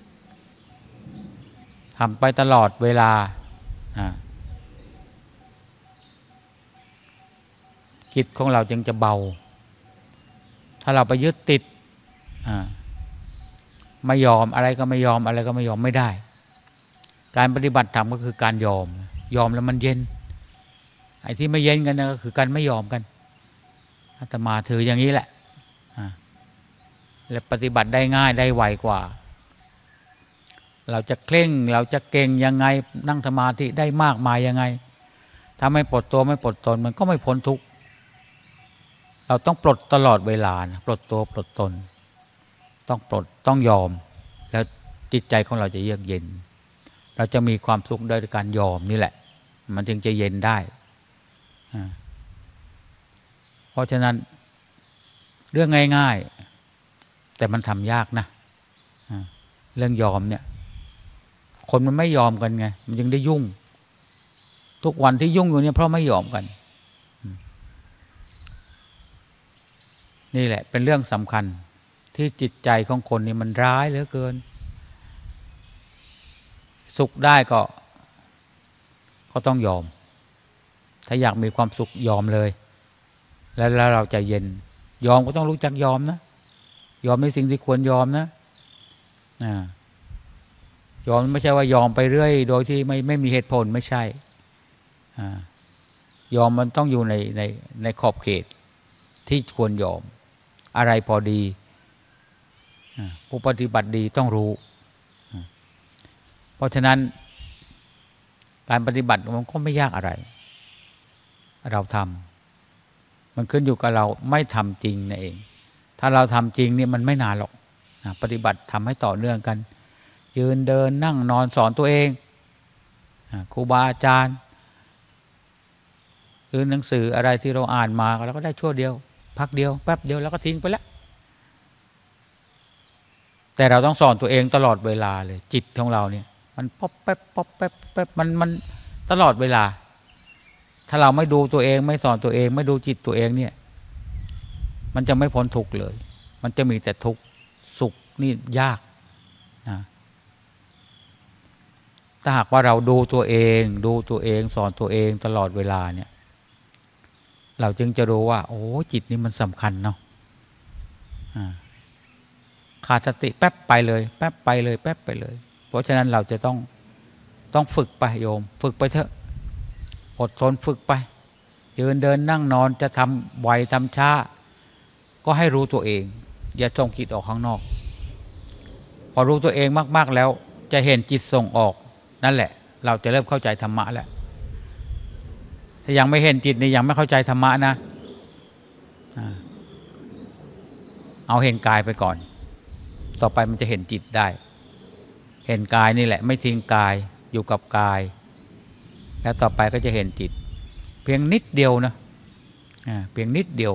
ทำไปตลอดเวลาจิตของเราจึงจะเบาถ้าเราไปยึดติดไม่ยอมอะไรก็ไม่ยอมอะไรก็ไม่ยอมไม่ได้การปฏิบัติธรรมก็คือการยอมแล้วมันเย็นไอ้ที่ไม่เย็นกันนะก็คือการไม่ยอมกันอาตมาถืออย่างนี้แหละและปฏิบัติได้ง่ายได้ไวกว่าเราจะเคร่งเราจะเก่งยังไงนั่งสมาธิได้มากมายยังไงถ้าไม่ปลดตัวไม่ปลดตนมันก็ไม่พ้นทุกข์เราต้องปลดตลอดเวลานะปลดตัวปลดตนต้องปลดต้องยอมแล้วจิตใจของเราจะเยือกเย็นเราจะมีความสุขด้วยการยอมนี่แหละมันจึงจะเย็นได้เพราะฉะนั้นเรื่องง่ายๆแต่มันทำยากนะเรื่องยอมเนี่ยคนมันไม่ยอมกันไงมันจึงได้ยุ่งทุกวันที่ยุ่งอยู่เนี่ยเพราะไม่ยอมกันนี่แหละเป็นเรื่องสำคัญที่จิตใจของคนนี่มันร้ายเหลือเกินสุขได้ก็ต้องยอมถ้าอยากมีความสุขยอมเลยแล้วเราใจเย็นยอมก็ต้องรู้จักยอมนะยอมในสิ่งที่ควรยอมนะยอมไม่ใช่ว่ายอมไปเรื่อยโดยที่ไม่มีเหตุผลไม่ใช่ยอมมันต้องอยู่ในขอบเขตที่ควรยอมอะไรพอดีผู้ปฏิบัติดีต้องรู้เพราะฉะนั้นการปฏิบัติมันก็ไม่ยากอะไรเราทำมันขึ้นอยู่กับเราไม่ทำจริงนั่นเองถ้าเราทำจริงนี่มันไม่นานหรอกปฏิบัติทำให้ต่อเนื่องกันยืนเดินนั่งนอนสอนตัวเองครูบาอาจารย์หรือหนังสืออะไรที่เราอ่านมาเราก็ได้ชั่วเดียวพักเดียวแป๊บเดียวแล้วก็ทิ้งไปแล้วแต่เราต้องสอนตัวเองตลอดเวลาเลยจิตของเราเนี่ยมันป๊อปแป๊บป๊อปแป๊บแป๊บมันตลอดเวลาถ้าเราไม่ดูตัวเองไม่สอนตัวเองไม่ดูจิตตัวเองเนี่ยมันจะไม่พ้นทุกข์เลยมันจะมีแต่ทุกข์สุขนี่ยากนะถ้าหากว่าเราดูตัวเองสอนตัวเองตลอดเวลาเนี่ยเราจึงจะรู้ว่าโอ้จิตนี่มันสำคัญเนาะขาดสติแป๊บไปเลยแป๊บไปเลยแป๊บไปเลยเพราะฉะนั้นเราจะต้องฝึกไปโยมฝึกไปเถอะอดทนฝึกไปยืนเดินนั่งนอนจะทำไวทำช้าก็ให้รู้ตัวเองอย่าส่งจิตออกข้างนอกพอรู้ตัวเองมากๆแล้วจะเห็นจิตส่งออกนั่นแหละเราจะเริ่มเข้าใจธรรมะแล้วถ้ายังไม่เห็นจิตนี่ยังไม่เข้าใจธรรมะนะเอาเห็นกายไปก่อนต่อไปมันจะเห็นจิตได้เห็นกายนี่แหละไม่ทิ้งกายอยู่กับกายแล้วต่อไปก็จะเห็นจิตเพียงนิดเดียวนะเพียงนิดเดียว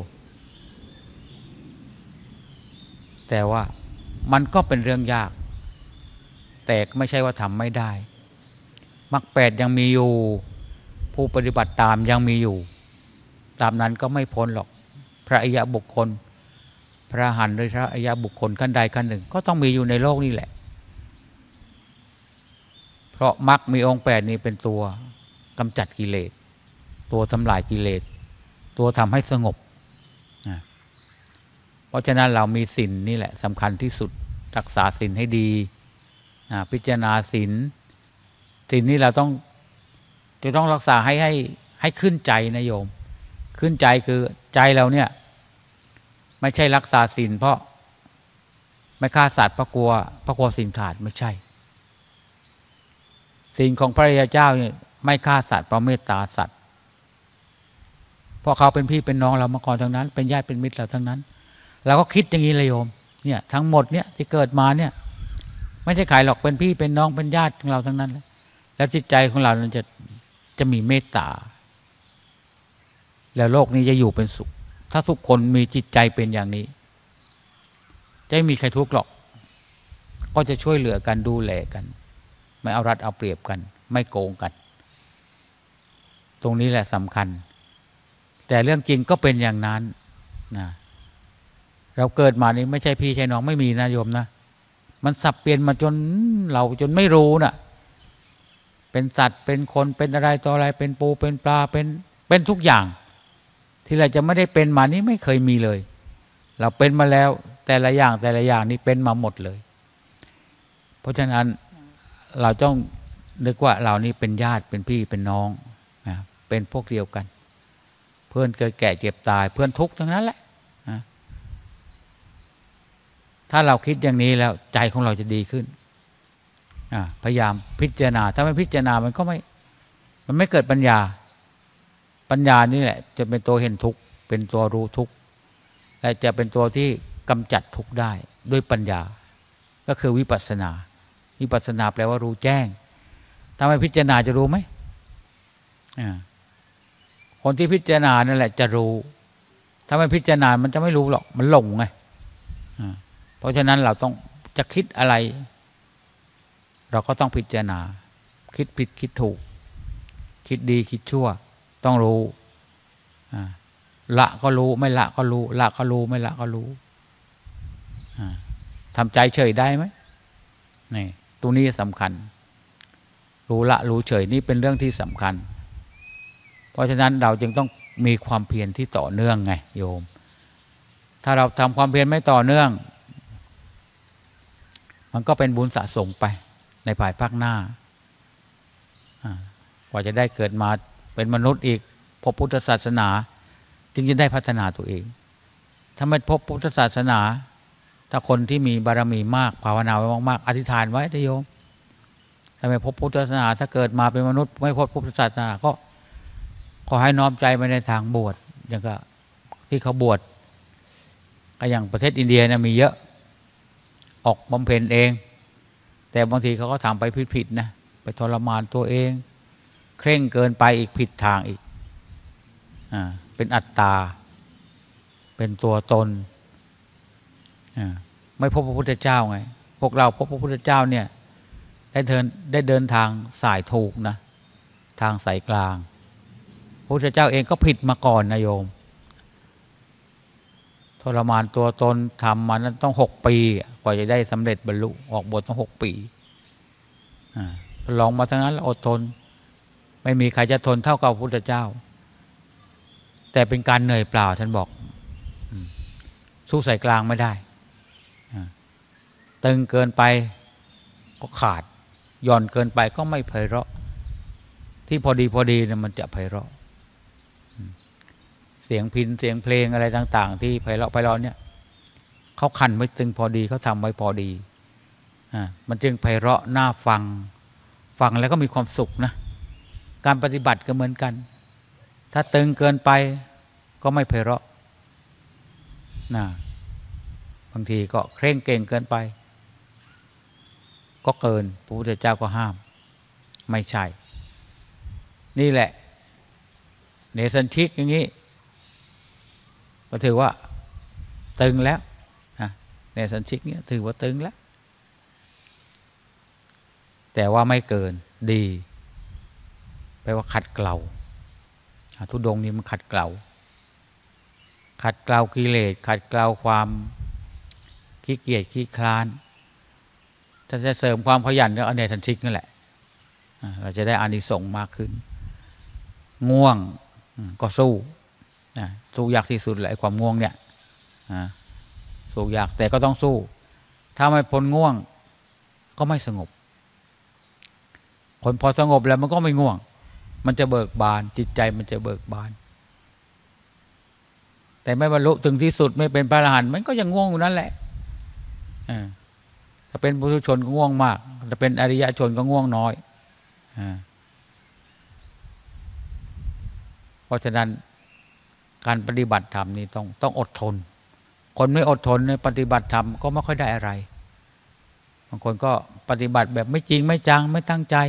แต่ว่ามันก็เป็นเรื่องยากแต่ไม่ใช่ว่าทำไม่ได้มรรคแปดยังมีอยู่ผู้ปฏิบัติตามยังมีอยู่ตามนั้นก็ไม่พ้นหรอกพระอริยบุคคลพระอรหันต์หรือพระอริยบุคคลขั้นใดขั้นหนึ่งก็ต้องมีอยู่ในโลกนี้แหละเพราะมรรคมีองค์แปดนี้เป็นตัวกำจัดกิเลสตัวทำลายกิเลสตัวทำให้สงบเพราะฉะนั้นเรามีศีลนี่แหละสำคัญที่สุดรักษาศีลให้ดีพิจารณาศีลนี่เราจะต้องรักษาให้ขึ้นใจนะโยมขึ้นใจคือใจเราเนี่ยไม่ใช่รักษาศีลเพราะไม่ฆ่าสัตว์เพราะกลัวศีลขาดไม่ใช่ศีลของพระริยเจ้าเนี่ยไม่ฆ่าสัตว์เพราะเมตตาสัตว์เพราะเขาเป็นพี่เป็นน้องเรามาก่อนทั้งนั้นเป็นญาติเป็นมิตรเราทั้งนั้นเราก็คิดอย่างนี้เลยโยมเนี่ยทั้งหมดเนี่ยที่เกิดมาเนี่ยไม่ใช่ใครหรอกเป็นพี่เป็นน้องเป็นญาติของเราทั้งนั้นแล้วจิตใจของเรานั้นจะมีเมตตาแล้วโลกนี้จะอยู่เป็นสุขถ้าทุกคนมีจิตใจเป็นอย่างนี้จะไม่มีใครทุกข์หรอกก็จะช่วยเหลือกันดูแลกันไม่เอารัดเอาเปรียบกันไม่โกงกันตรงนี้แหละสำคัญแต่เรื่องจริงก็เป็นอย่างนั้นนะเราเกิดมานี้ไม่ใช่พี่ใช่น้องไม่มีนะโยมนะมันสับเปลี่ยนมาจนเราจนไม่รู้น่ะเป็นสัตว์เป็นคนเป็นอะไรต่ออะไรเป็นปูเป็นปลาเป็นทุกอย่างที่เราจะไม่ได้เป็นมานี้ไม่เคยมีเลยเราเป็นมาแล้วแต่ละอย่างนี่เป็นมาหมดเลยราะฉะนั้นเราต้องนึกว่าเรานี่เป็นญาติเป็นพี่เป็นน้องนะเป็นพวกเดียวกันเพื่อนเกิดแก่เจ็บตายเพื่อนทุกข์ทั้งนั้นแหละนะถ้าเราคิดอย่างนี้แล้วใจของเราจะดีขึ้นพยายามพิจารณาถ้าไม่พิจารณามันไม่เกิดปัญญานี่แหละจะเป็นตัวเห็นทุกข์เป็นตัวรู้ทุกข์และจะเป็นตัวที่กำจัดทุกข์ได้ด้วยปัญญาก็คือวิปัสสนาแปลว่ารู้แจ้งถ้าไม่พิจารณาจะรู้ไหมคนที่พิจารณานั่นแหละจะรู้ถ้าไม่พิจารณามันจะไม่รู้หรอกมันหลงไงเพราะฉะนั้นเราต้องจะคิดอะไรเราก็ต้องพิจารณาคิดผิดคิดถูกคิดดีคิดชั่วต้องรู้ละก็รู้ไม่ละก็รู้ละก็รู้ไม่ละก็รู้ทำใจเฉยได้ไหมนี่ตรงนี้สำคัญรู้ละรู้เฉยนี่เป็นเรื่องที่สำคัญเพราะฉะนั้นเราจึงต้องมีความเพียรที่ต่อเนื่องไงโยมถ้าเราทำความเพียรไม่ต่อเนื่องมันก็เป็นบุญสะสมไปในภายภาคหน้ากว่าจะได้เกิดมาเป็นมนุษย์อีกพบพุทธศาสนาจึงจะได้พัฒนาตัวเองถ้าไม่พบพุทธศาสนาถ้าคนที่มีบารมีมากภาวนาไว้มากๆอธิษฐานไว้ได้โยมถ้าไม่พบพุทธศาสนาถ้าเกิดมาเป็นมนุษย์ไม่พบพุทธศาสนาก็ขอให้น้อมใจไปในทางบวชอย่างก็ที่เขาบวชก็อย่างประเทศอินเดียนะมีเยอะออกบำเพ็ญเองแต่บางทีเขาก็ทำไปผิดๆนะไปทรมานตัวเองเคร่งเกินไปอีกผิดทางอีกเป็นอัตตาเป็นตัวตนไม่พบพระพุทธเจ้าไงพวกเราพบพระพุทธเจ้าเนี่ยได้เดินทางสายถูกนะทางสายกลางพระพุทธเจ้าเองก็ผิดมาก่อนนะโยมทรมานตัวตนทำมานั้นต้อง6 ปีกว่าจะได้สำเร็จบรรลุออกบวชต้อง6 ปีลองมาทั้งนั้นแล้วอดทนไม่มีใครจะทนเท่ากับพระพุทธเจ้าแต่เป็นการเหนื่อยเปล่าท่านบอกสู้สายกลางไม่ได้ตึงเกินไปก็ขาดหย่อนเกินไปก็ไม่ไพเราะที่พอดีเนี่ยมันจะไพเราะเสียงพิณเสียงเพลงอะไรต่างๆที่ไพเราะเนี่ยเขาขันไว้ตึงพอดีเขาทำไว้พอดีมันจึงไพเราะน่าฟังแล้วก็มีความสุขนะการปฏิบัติก็เหมือนกันถ้าตึงเกินไปก็ไม่ไพเราะบางทีก็เคร่งเก่งเกินไปก็เกินพระพุทธเจ้าก็ห้ามไม่ใช่นี่แหละเนสัญชิกอย่างนี้ก็ถือว่าตึงแล้วเนสัญชิกเนี่ยถือว่าตึงแล้วแต่ว่าไม่เกินดีแปลว่าขัดเกลาธุดงค์นี้มันขัดเกลากิเลสขัดเกลาความขี้เกียจขี้คลานถ้าจะเสริมความขยันก็เอาเนสัญชิกนั่นแหละเราจะได้อานิสงส์มากขึ้นง่วงก็สู้ยากที่สุดเลยความง่วงเนี่ยสู้ยากแต่ก็ต้องสู้ถ้าไม่พ้นง่วงก็ไม่สงบคนพอสงบแล้วมันก็ไม่ง่วงมันจะเบิกบานจิตใจมันจะเบิกบานแต่ไม่บรรลุถึงที่สุดไม่เป็นพระอรหันต์มันก็ยังง่วงอยู่นั่นแหละถ้าเป็นปุถุชนก็ง่วงมากถ้าเป็นอริยชนก็ง่วงน้อยเพราะฉะนั้นการปฏิบัติธรรมนี่ต้องอดทนคนไม่อดทนในปฏิบัติธรรมก็ไม่ค่อยได้อะไรบางคนก็ปฏิบัติแบบไม่จริงไม่จังไม่ตั้งใจ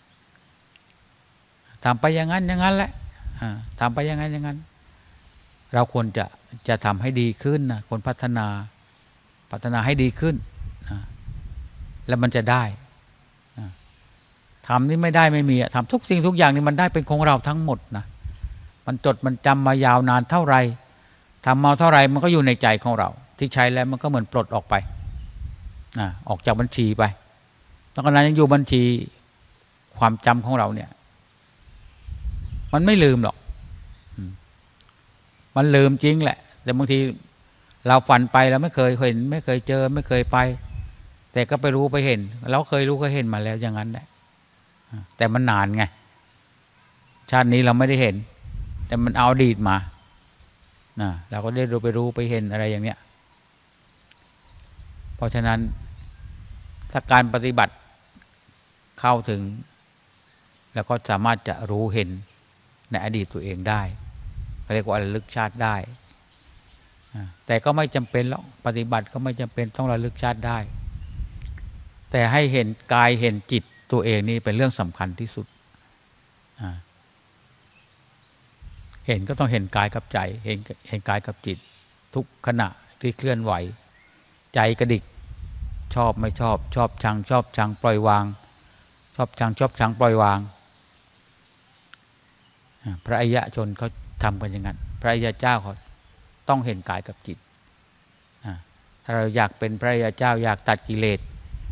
ทำไปอย่างนั้นแหละทำไปอย่างนั้นเราควรจะทำให้ดีขึ้นนะคนพัฒนาให้ดีขึ้นแล้วมันจะได้ทำนี่ไม่ได้ไม่มีทำทุกสิ่งทุกอย่างนี่มันได้เป็นของเราทั้งหมดนะมันจดมันจำมายาวนานเท่าไรทำมาเท่าไรมันก็อยู่ในใจของเราที่ใช้แล้วมันก็เหมือนปลดออกไปออกจากบัญชีไปแล้วก็นั้นยังอยู่บัญชีความจำของเราเนี่ยมันไม่ลืมหรอกมันลืมจริงแหละแต่บางทีเราฝันไปเราไม่เคยเห็นไม่เคยเจอไม่เคยไปแต่ก็ไปรู้ไปเห็นเราเคยรู้เคยเห็นมาแล้วอย่างนั้นแหละแต่มันนานไงชาตินี้เราไม่ได้เห็นแต่มันเอาอดีตมาเราก็ได้ไปรู้ไปเห็นอะไรอย่างเนี้ยเพราะฉะนั้นถ้าการปฏิบัติเข้าถึงแล้วก็สามารถจะรู้เห็นในอดีตตัวเองได้เรียกว่าระลึกชาติได้แต่ก็ไม่จำเป็นหรอกปฏิบัติก็ไม่จำเป็นต้องระลึกชาติได้แต่ให้เห็นกายเห็นจิตตัวเองนี่เป็นเรื่องสำคัญที่สุดเห็นก็ต้องเห็นกายกับใจเห็นกายกับจิตทุกขณะที่เคลื่อนไหวใจกระดิกชอบไม่ชอบชอบชังชอบชังปล่อยวางชอบชังชอบชังปล่อยวางพระอริยชนเขาทำกันอย่างนั้นพระอริยเจ้าเขาต้องเห็นกายกับจิตถ้าเราอยากเป็นพระอริยเจ้าอยากตัดกิเลส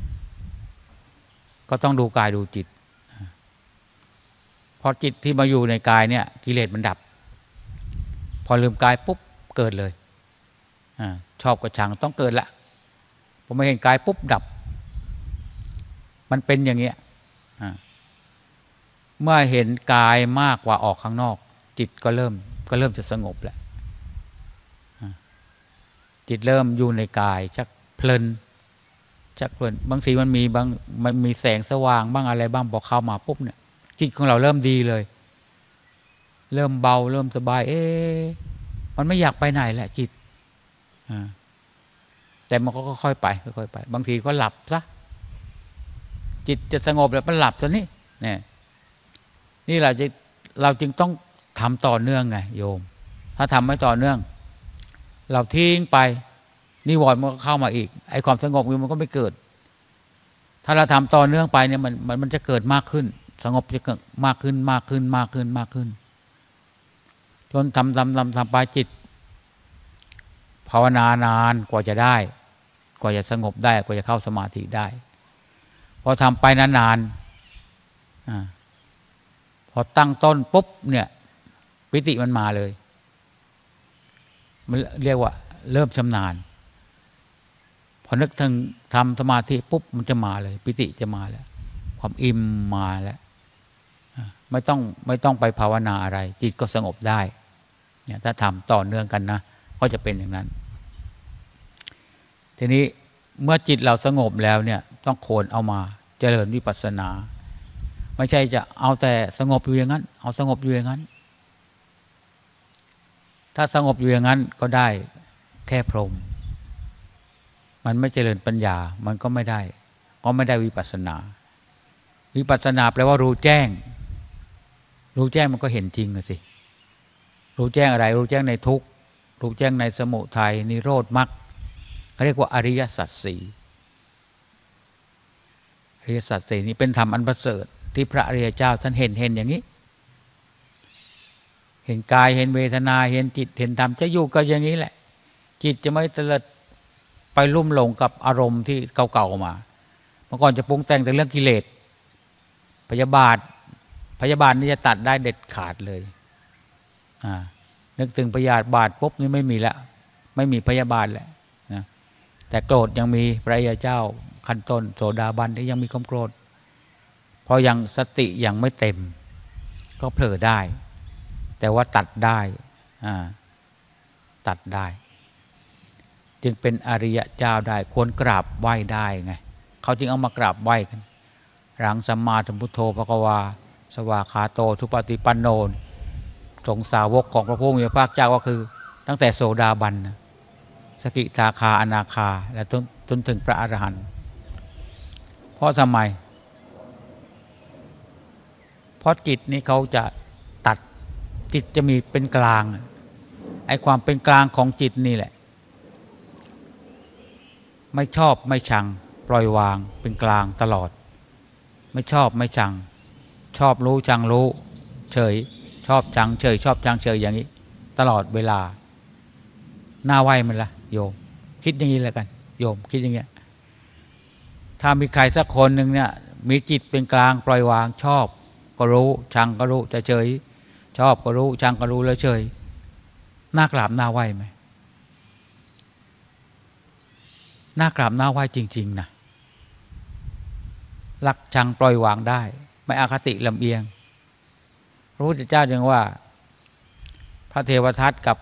ก็ต้องดูกายดูจิตพอจิตที่มาอยู่ในกายเนี่ยกิเลสมันดับพอลืมกายปุ๊บเกิดเลยชอบกับชังต้องเกิดละพอไม่เห็นกายปุ๊บดับมันเป็นอย่างเงี้ยเมื่อเห็นกายมากกว่าออกข้างนอกจิตก็เริ่มจะสงบแล้วจิตเริ่มอยู่ในกายชักเพลินบางทีมันมีแสงสว่างบ้างอะไรบ้างพอเข้ามาปุ๊บเนี่ยจิตของเราเริ่มดีเลยเริ่มเบาเริ่มสบายมันไม่อยากไปไหนแหละจิตแต่มันก็ค่อยๆไปค่อยๆไปบางทีก็หลับซะจิตจะสงบแล้วมันหลับซะนี่เราจึงต้องทำต่อเนื่องไงโยมถ้าทำไม่ต่อเนื่องเราทิ้งไปนิวรณ์มันก็เข้ามาอีกไอ้ความสงบมันก็ไม่เกิดถ้าเราทำต่อเนื่องไปเนี่ยมันจะเกิดมากขึ้นสงบจะเกิดมากขึ้นจนทำไปจิตภาวนานานกว่าจะได้กว่าจะสงบได้กว่าจะเข้าสมาธิได้พอทำไปนานพอตั้งต้นปุ๊บเนี่ยปิติมันมาเลยมันเรียกว่าเริ่มชำนาญพอนึกถึงทำสมาธิปุ๊บมันจะมาเลยปิติจะมาแล้วความอิ่มมาแล้วไม่ต้องไปภาวนาอะไรจิตก็สงบได้เนี่ยถ้าทำต่อเนื่องกันนะก็จะเป็นอย่างนั้นทีนี้เมื่อจิตเราสงบแล้วเนี่ยต้องโคนเอามาเจริญวิปัสสนาไม่ใช่จะเอาแต่สงบอยู่อย่างนั้นเอาสงบอยู่อย่างนั้นถ้าสงบอยู่อย่างนั้นก็ได้แค่พรหมมันไม่เจริญปัญญามันก็ไม่ได้วิปัสสนาแปลว่ารู้แจ้งมันก็เห็นจริงสิรู้แจ้งอะไรรู้แจ้งในทุกข์รู้แจ้งในสมุทัยนิโรธมรรคเขาเรียกว่าอริยสัจสี่อริยสัจสี่นี้เป็นธรรมอันประเสริฐที่พระอริยเจ้าท่านเห็นอย่างนี้เห็นกายเห็นเวทนาเห็นจิตเห็นธรรมจะอยู่กับอย่างนี้แหละจิตจะไม่เตลิดไปลุ่มหลงกับอารมณ์ที่เก่าๆมาเมื่อก่อนจะปรุงแต่งแต่เรื่องกิเลสพยาบาทนี่จะตัดได้เด็ดขาดเลยนึกถึงพยาบาทปุ๊บนี่ไม่มีแล้วไม่มีพยาบาทแล้วนะแต่โกรธยังมีพระอริยเจ้าขั้นต้นโสดาบันที่ยังมีความโกรธเพราะยังสติยังไม่เต็มก็เผลอได้แต่ว่าตัดได้จึงเป็นอริยเจ้าได้ควรกราบไหว้ได้ไงเขาจึงเอามากราบไหว้กันรังสัมมาสัมพุทโธภควาสวากขาโตทุปฏิปันโนสงฆ์สาวกของพระพุทธพระเจ้าก็คือตั้งแต่โสดาบันสกิทาคาอนาคาและจนถึงพระอรหันต์เพราะทำไมเพราะจิตนี้เขาจะตัดจิตจะมีเป็นกลางไอ้ความเป็นกลางของจิตนี่แหละไม่ชอบไม่ชังปล่อยวางเป็นกลางตลอดไม่ชอบไม่ชังชอบรู้ชังรู้เฉยชอบชังเฉยชอบชังเฉยอย่างนี้ตลอดเวลาหน้าไหวมันละโยมคิดอย่างนี้แล้วกันโยมคิดอย่างเงี้ยถ้ามีใครสักคนหนึ่งเนี่ยมีจิตเป็นกลางปล่อยวางชอบก็รู้ชังก็รู้จะเฉยชอบก็รู้ชังก็รู้แล้วเฉยน่ากราบน่าไหวไหมน่ากราบน่าไหวจริงๆนะรักชังปล่อยวางได้ไม่อคติลำเอียงพระพุทธเจ้าจึงว่าพระเทวทัตกับ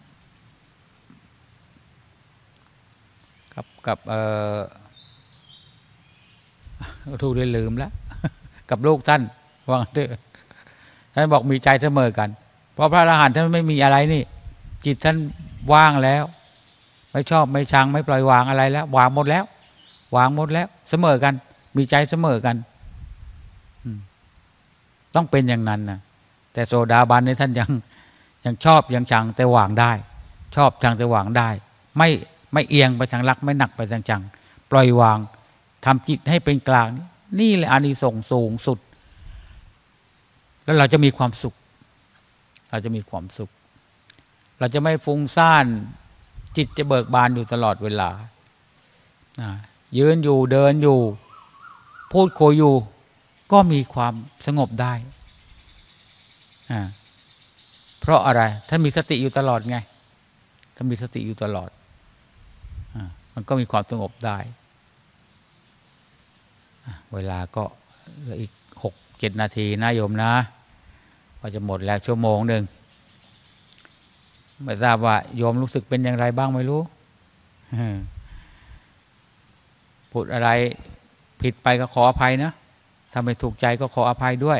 ถูกได้ลืมแล้วกับลูกท่านว่างั้นเถอะท่านบอกมีใจเสมอกันเพราะพระอรหันต์ท่านไม่มีอะไรนี่จิตท่านว่างแล้วไม่ชอบไม่ชังไม่ปล่อยวางอะไรแล้ววางหมดแล้ววางหมดแล้วเสมอกันมีใจเสมอกันต้องเป็นอย่างนั้นนะแต่โสดาบันนี่ท่านยังชอบยังชังแต่วางได้ชอบชังแต่วางได้ไม่เอียงไปทางรักไม่หนักไปทางชังปล่อยวางทำจิตให้เป็นกลางนี่แหละอานิสงส์สูงสุดแล้วเราจะมีความสุขเราจะมีความสุขเราจะไม่ฟุ้งซ่านจิตจะเบิกบานอยู่ตลอดเวลายืนอยู่เดินอยู่พูดคุยอยู่ก็มีความสงบได้เพราะอะไรถ้ามีสติอยู่ตลอดไงถ้ามีสติอยู่ตลอดมันก็มีความสงบได้เวลาก็เหลืออีก 6-7 นาทีนะโยมนะก็จะหมดแล้วชั่วโมงหนึ่งไม่ทราบว่าโยมรู้สึกเป็นอย่างไรบ้างไม่รู้พูดอะไรผิดไปก็ขออภัยนะถ้าไม่ถูกใจก็ขออภัยด้วย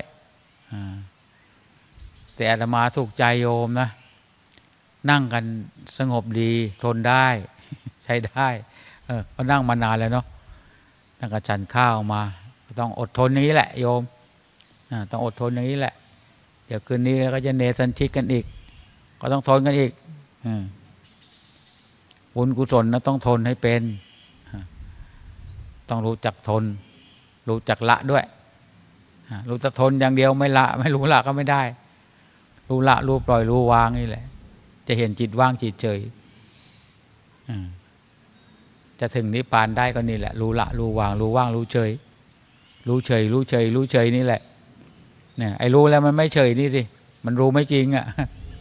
แต่อาตมาถูกใจโยมนะนั่งกันสงบดีทนได้ใช้ได้ก็นั่งมานานแล้วเนาะตั้งแต่ฉันข้าวมาต้องอดทนอย่างนี้แหละโยมต้องอดทนอย่างนี้แหละเดี๋ยวคืนนี้ก็จะเนสันชิกกันอีกก็ต้องทนกันอีกบุญกุศลนะต้องทนให้เป็นต้องรู้จักทนรู้จักละด้วยรู้จักทนอย่างเดียวไม่ละไม่รู้ละก็ไม่ได้รู้ละรู้ปล่อยรู้วางนี่แหละจะเห็นจิตว่างจิตเฉยจะถึงนิพพานได้ก็นี่แหละรู้ละรู้วางรู้ว่างรู้เฉยรู้เฉยรู้เฉยรู้เฉยนี่แหละเนี่ยไอ้รู้แล้วมันไม่เฉยนี่สิมันรู้ไม่จริงอ่ะ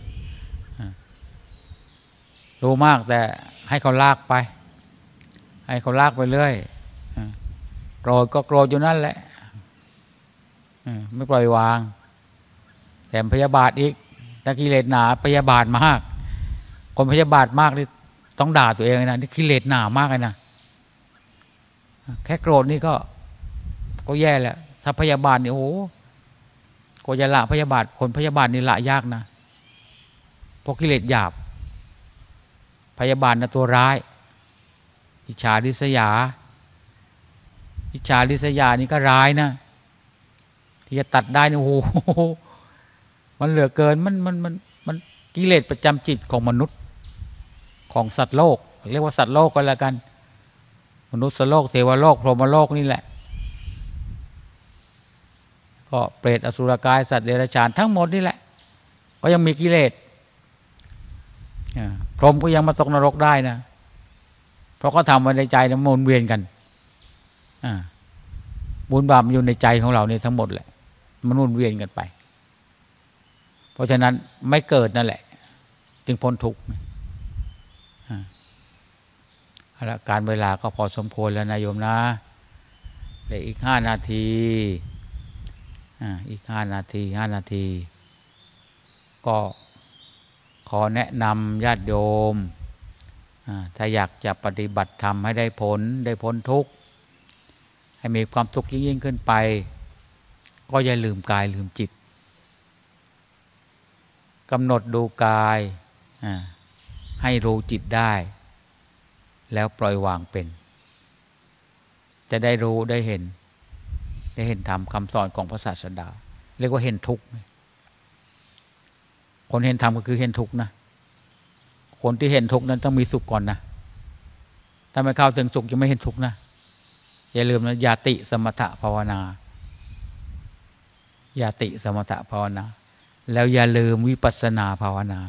รู้มากแต่ให้เขาลากไปให้เขาลากไปเรื่อยโกรธก็โกรธอยู่นั่นแหละไม่ปล่อยวางแถมพยาบาทอีกถ้ากิเลสหนาพยาบาทมากคนพยาบาทมากนี่ต้องด่าตัวเองนะนี่กิเลสหนามากเลยนะแค่โกรธนี่ก็แย่แล้วถ้าพยาบาทนี่โอ้โหก็จะละพยาบาทคนพยาบาทนี่ละยากนะเพราะกิเลสหยาบพยาบาทนะตัวร้ายอิจฉาริษยาอิจฉาริษยานี่ก็ร้ายนะที่จะตัดได้นี่โอ้โหมันเหลือเกินมันกิเลสประจำจิตของมนุษย์ของสัตว์โลกเรียกว่าสัตว์โลกก็แล้วกันมนุษย์โลกเทวโลกพรหมโลกนี่แหละก็เปรตอสุรกายสัตว์เดรัจฉานทั้งหมดนี่แหละก็ยังมีกิเลสพรหมก็ยังมาตกนรกได้นะเพราะเขาทำไว้ในใจนะหมุนเวียนกันบุญบาปอยู่ในใจของเราเนี่ยทั้งหมดแหละมันหมุนเวียนกันไปเพราะฉะนั้นไม่เกิดนั่นแหละจึงพ้นทุกข์การเวลาก็พอสมควรแล้วนะโยมนะเหลืออีก5 นาทีอีก5 นาทีก็ขอแนะนำญาติโยมถ้าอยากจะปฏิบัติธรรมให้ได้พ้นทุกข์ให้มีความสุขยิ่งขึ้นไปก็อย่าลืมกายลืมจิตกำหนดดูกายให้รู้จิตได้แล้วปล่อยวางเป็นจะได้รู้ได้เห็นธรรมคำสอนของพระศาสดาเรียกว่าเห็นทุกข์คนเห็นธรรมก็คือเห็นทุกข์นะคนที่เห็นทุกข์นั้นต้องมีสุขก่อนนะถ้าไม่เข้าถึงสุขจะไม่เห็นทุกข์นะอย่าลืมนะญาติสมถะภาวนาญาติสมถะภาวนาแล้วอย่าลืมวิปัสสนาภาวนา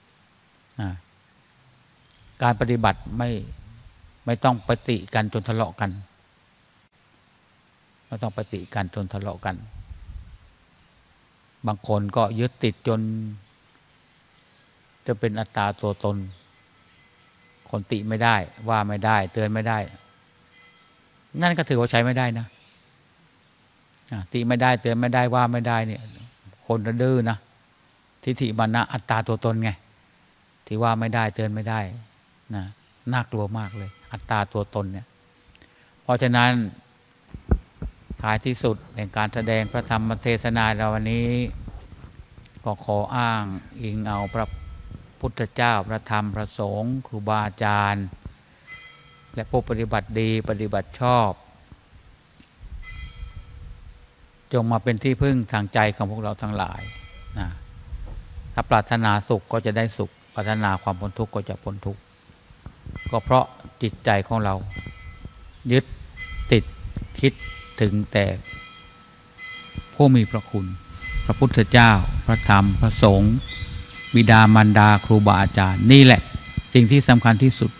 การปฏิบัติไม่ต้องปฏิกันจนทะเลาะกันไม่ต้องปฏิกันจนทะเลาะกันบางคนก็ยึดติดจนจะเป็นอัตตาตัวตนคนติไม่ได้ว่าไม่ได้เตือนไม่ได้นั่นก็ถือว่าใช้ไม่ได้นะติไม่ได้เตือนไม่ได้ว่าไม่ได้เนี่ยคนดื้อนะทิฏฐิมานะอัตตาตัวตนไงที่ว่าไม่ได้เตือนไม่ได้นะน่ากลัวมากเลยอัตตาตัวตนเนี่ยเพราะฉะนั้นท้ายที่สุดในการแสดงพระธรรมเทศนาในวันนี้ก็ขออ้างอิงเอาพระพุทธเจ้าพระธรรมพระสงฆ์ครูบาอาจารย์และผู้ปฏิบัติดีปฏิบัติชอบจงมาเป็นที่พึ่งทางใจของพวกเราทั้งหลายนะถ้าปรารถนาสุขก็จะได้สุขปรารถนาความพ้นทุกข์ก็จะพ้นทุกข์ก็เพราะจิตใจของเรายึดติดคิดถึงแต่ผู้มีพระคุณพระพุทธเจ้าพระธรรมพระสงฆ์บิดามารดาครูบาอาจารย์นี่แหละสิ่งที่สำคัญที่สุด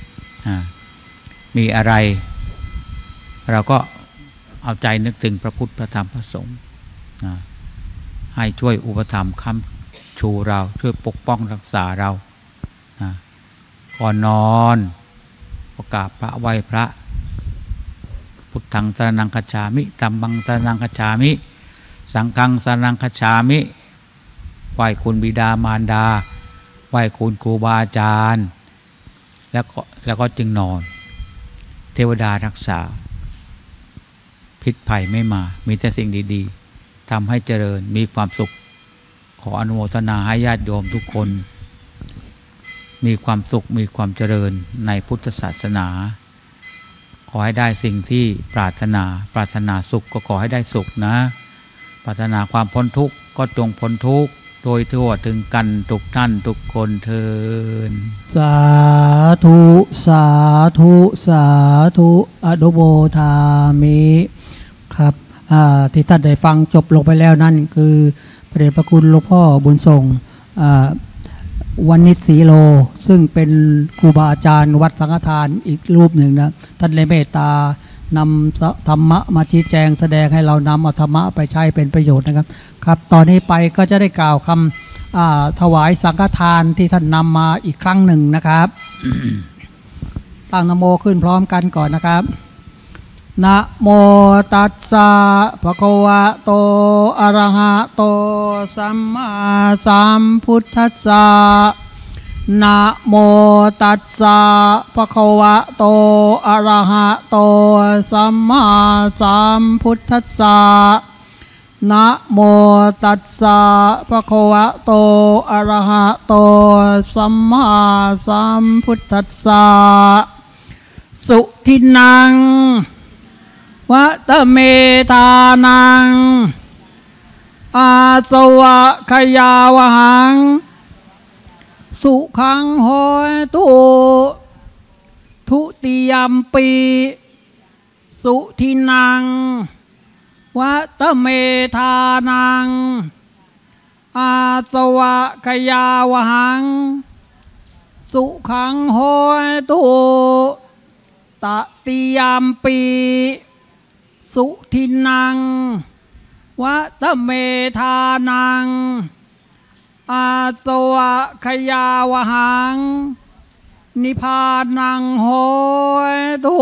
มีอะไรเราก็เอาใจนึกถึงพระพุทธพระธรรมพระสงฆ์ให้ช่วยอุปถัมภ์ค้ำชูเราช่วยปกป้องรักษาเราก่อนนอนประกราบพระไหว้พระพุทธังสรณังคัจฉามิธัมมังสรณังคัจฉามิสังฆังสรณังคัจฉามิไหว้คุณบิดามารดาไหว้คุณครูบาอาจารย์แล้วก็จึงนอนเทวดารักษาพิษภัยไม่มามีแต่สิ่งดีๆทำให้เจริญมีความสุขขออนุโมทนาให้ญาติโยมทุกคนมีความสุขมีความเจริญในพุทธศาสนาขอให้ได้สิ่งที่ปรารถนาสุขก็ขอให้ได้สุขนะปรารถนาความพ้นทุกข์ก็จงพ้นทุกข์โดยทั่วถึงกันทุกท่านทุกคนเทินสาธุสาธุสาธุอนุโมทามิครับที่ท่านได้ฟังจบลงไปแล้วนั่นคือพระเดชพระคุณหลวงพ่อบุญส่งวณิชศรีโลซึ่งเป็นครูบาอาจารย์วัดสังฆทานอีกรูปหนึ่งนะท่านเลยเมตตานำธรรมะมาชี้แจงแสดงให้เรานำเอาธรรมะไปใช้เป็นประโยชน์นะครับครับตอนนี้ไปก็จะได้กล่าวคำถวายสังฆทานที่ท่านนำมาอีกครั้งหนึ่งนะครับ ตั้งนะโมขึ้นพร้อมกันก่อนนะครับนะโมตัสสะภะคะวะโตอะระหะโตสัมมาสัมพุทธัสสะนะโมตัสสะภะคะวะโตอะระหะโตสัมมาสัมพุทธัสสะนะโมตัสสะภะคะวะโตอะระหะโตสัมมาสัมพุทธัสสะสุทินังวัตเมธานังอาสวะขยาวหังสุขังโหตุทุติยัมปีสุทินังวัตเมธานังอาสวะขยาวหังสุขังโหตุตติยัมปีสุทินังวัตเมธานังอาสวะขยาวหังนิพพานังโหตุ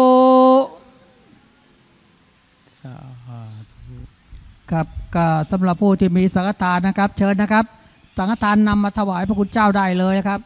ครับก็สำหรับผู้ที่มีสังฆทานนะครับเชิญนะครับสังฆทานนำมาถวายพระคุณเจ้าได้เลยครับ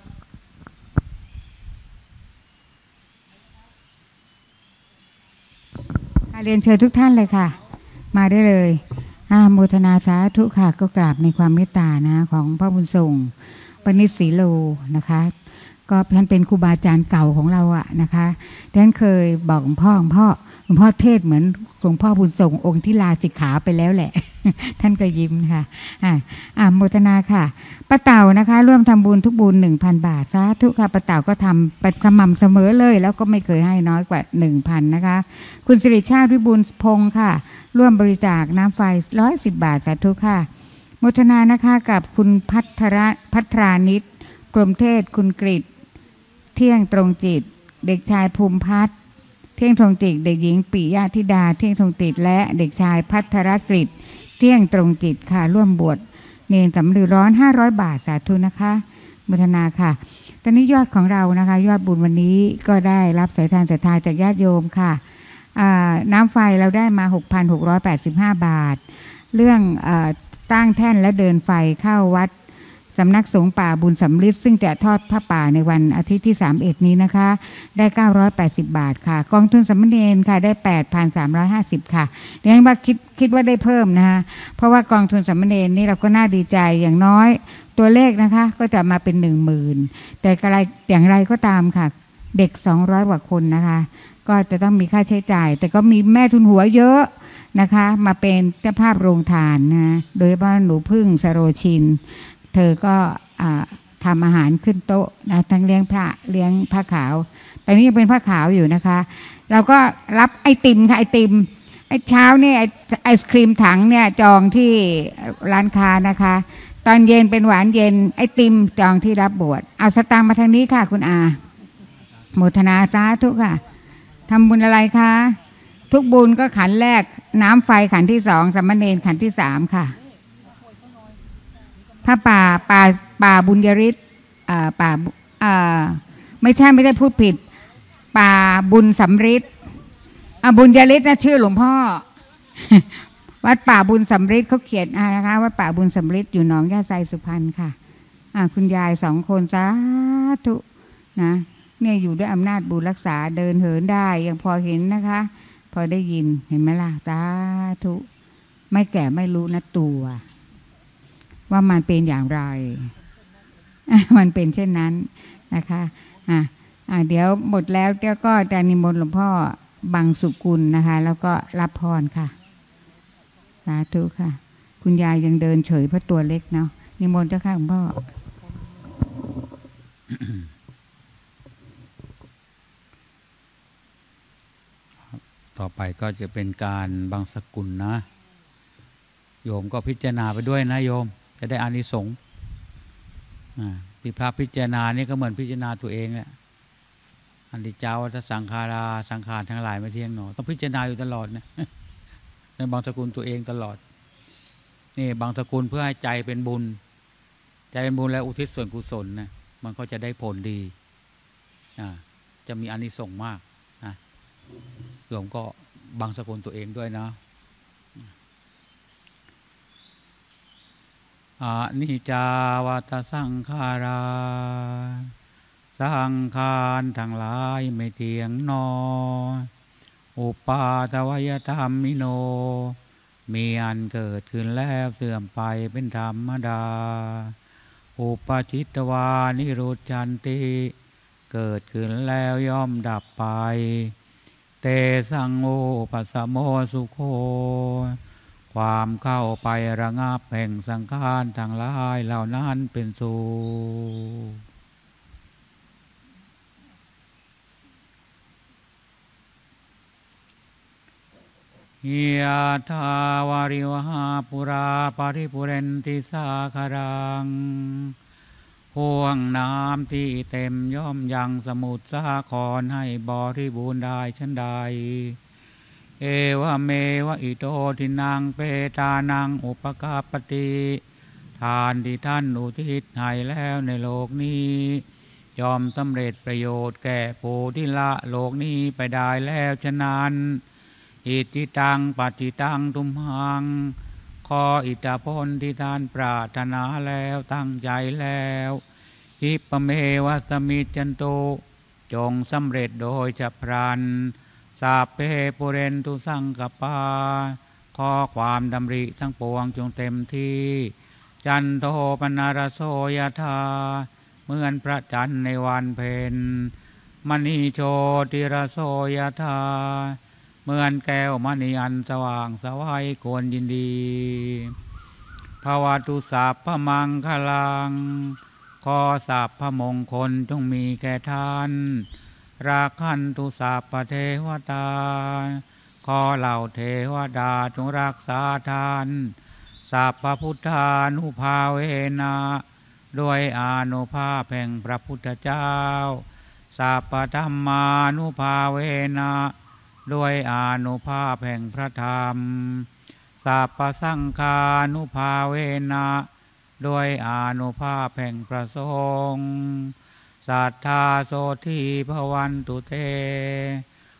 เรียนเชิญทุกท่านเลยค่ะมาได้เลยโมทนาสาธุค่ะก็กราบในความเมตตานะของพระบุญส่งปณิชศรีโลนะคะก็ท่านเป็นครูบาอาจารย์เก่าของเราอะนะคะท่านเคยบอกหลวงพ่อเทศเหมือนหลวงพ่อบุญส่งองค์ที่ลาสิกขาไปแล้วแหละ ท่านก็ยิ้มค่ะโมทนาค่ะป้าเต่านะคะร่วมทำบุญทุกบุญ 1,000 บาทสาธุค่ะป้าเต่าก็ทำประจำสม่ำเสมอเลยแล้วก็ไม่เคยให้น้อยกว่า 1,000 นะคะคุณสิริชาติวิบูลย์พงศ์ค่ะร่วมบริจาคน้ำไฟ110 บาทสาธุค่ะโมทนานะคะกับคุณพัทรานิตกรมเทศคุณกฤษเที่ยงตรงจิตเด็กชายภูมิพัฒน์เที่ยงตรงจิตเด็กหญิงปิยะธิดาเที่ยงตรงจิตและเด็กชายพัทรกฤษเที่ยงตรงจิตค่ะร่วมบวชเนรสำลือร้อน500 บาทสาธุนะคะโมทนาค่ะตอนนี้ยอดของเรานะคะยอดบุญวันนี้ก็ได้รับสายทานศรัทธาจากญาติโยมค่ะน้ำไฟเราได้มา 6,685 บาทเรื่องตั้งแท่นและเดินไฟเข้าวัดสำนักสงฆ์ป่าบุญสำริดซึ่งจะทอดผ้าป่าในวันอาทิตย์ที่31นี้นะคะได้980 บาทค่ะกองทุนสามเณรค่ะได้ 8,350 ค่ะเรียกว่าคิดว่าได้เพิ่มนะคะเพราะว่ากองทุนสามเณรนี่เราก็น่าดีใจอย่างน้อยตัวเลขนะคะก็จะมาเป็น 10,000 แต่อย่างไรก็ตามค่ะเด็ก200 กว่าคนนะคะก็จะต้องมีค่าใช้จ่ายแต่ก็มีแม่ทุนหัวเยอะนะคะมาเป็นเจ้าภาพโรงทานนะโดยเฉพาะหนูพึ่งสโรชินเธอก็ทำอาหารขึ้นโต๊ะนะทั้งเลี้ยงพระเลี้ยงผ้าขาวตอนนี้ยังเป็นผ้าขาวอยู่นะคะเราก็รับไอติมค่ะไอติมไอเช้านี่ไอศครีมถังเนี่ยจองที่ร้านค้านะคะตอนเย็นเป็นหวานเย็นไอติมจองที่รับบวชเอาสตางค์มาทางนี้ค่ะคุณอาโมทนาสาธุค่ะทำบุญอะไรคะทุกบุญก็ขันแรกน้ำไฟขันที่2สามเณรขันที่3ค่ะพระป่าบุญยฤทธิ์ป่าไม่ใช่พูดผิดป่าบุญสำริดบุญยฤทธิ์นะชื่อหลวงพ่อ วัดป่าบุญสำริดเขาเขียนนะคะวัดป่าบุญสำริดอยู่หนองย่าไซสุพรรณค่ะคุณยาย2 คนสาธุนะเนี่ยอยู่ด้วยอำนาจบุญรักษาเดินเหินได้ยังพอเห็นนะคะพอได้ยินเห็นไหมล่ะสาธุไม่แก่ไม่รู้นะตัวว่ามันเป็นอย่างไรมันเป็นเช่นนั้นนะคะเดี๋ยวหมดแล้วเดี๋ยวก็จะนิมนต์หลวงพ่อบังสุกุลนะคะแล้วก็รับพรค่ะสาธุค่ะคุณยายยังเดินเฉยเพราะตัวเล็กเนาะนิมนต์เจ้าค่ะหลวงพ่อต่อไปก็จะเป็นการบังสกุลนะโยมก็พิจารณาไปด้วยนะโยมจะได้อานิสงส์ที่พระพิจารณานี่ก็เหมือนพิจารณาตัวเองแหละอันติจาวัฏสังขาราสังขารทั้งหลายไม่เที่ยงหนอต้องพิจารณาอยู่ตลอดนะในบังสกุลตัวเองตลอดนี่บังสกุลเพื่อให้ใจเป็นบุญใจเป็นบุญแล้วอุทิศส่วนกุศลนะมันก็จะได้ผลดีจะมีอานิสงส์มากนะโยมก็บังสกุลตัวเองด้วยนะนิจจาวัฏสังขาราสังขารทั้งหลายไม่เที่ยงหนออุปาทวยธรรมิโนมีอันเกิดขึ้นแล้วเสื่อมไปเป็นธรรมดาอุปชิตวานิโรธจันติเกิดขึ้นแล้วย่อมดับไปเตสังโอปัสสโมสุโคความเข้าไประงับแห่งสังขารทั้งหลายเหล่านั้นเป็นสุขยะถาวาริวหาปุราปริปุเรนติสาคารังห่วงน้ำที่เต็มย่อมยังสมุทรสาครให้บริบูรณ์ได้ฉันใดเอวะเมวะอิโตทินังเปตานังอุปกาปติทานที่ท่านอุทิศให้แล้วในโลกนี้ยอมสำเร็จประโยชน์แก่ผู้ที่ละโลกนี้ไปได้แล้วฉะนั้นอิทิตังปัจจิตังทุมหังขออิทธิพลที่ท่านปรารถนาแล้วตั้งใจแล้วจิปเมวะสมิจจันโตจงสำเร็จโดยฉับพลันสาเปปุเรนตุสังกปาขอความดำริทั้งปวงจงเต็มที่จันโทปนารโสยธาเหมือนพระจันทร์ในวันเพ็ญมณีโชติรโสยธาเหมือนแก้วมณีอันสว่างสวัยควรยินดีภวตุสัพพมังคลังขอสัพพมงคลจงมีแก่ท่านราคันตุสัพพเทวตาขอเหล่าเทวดาจงรักษาท่านสัพพพุทธานุภาเวนะด้วยอานุภาพแห่งพระพุทธเจ้าสัพพธัมมานุภาเวนะด้วยอานุภาพแห่งพระธรรมสัพพสังฆานุภาเวนะด้วยอานุภาพแห่งพระสงฆ์สัทธาโสธีภวันตุเต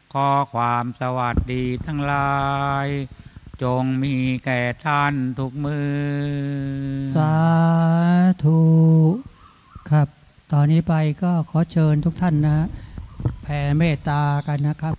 ขอความสวัสดีทั้งหลายจงมีแก่ท่านทุกมือสาธุครับตอนนี้ไปก็ขอเชิญทุกท่านนะแผ่เมตตากันนะครับ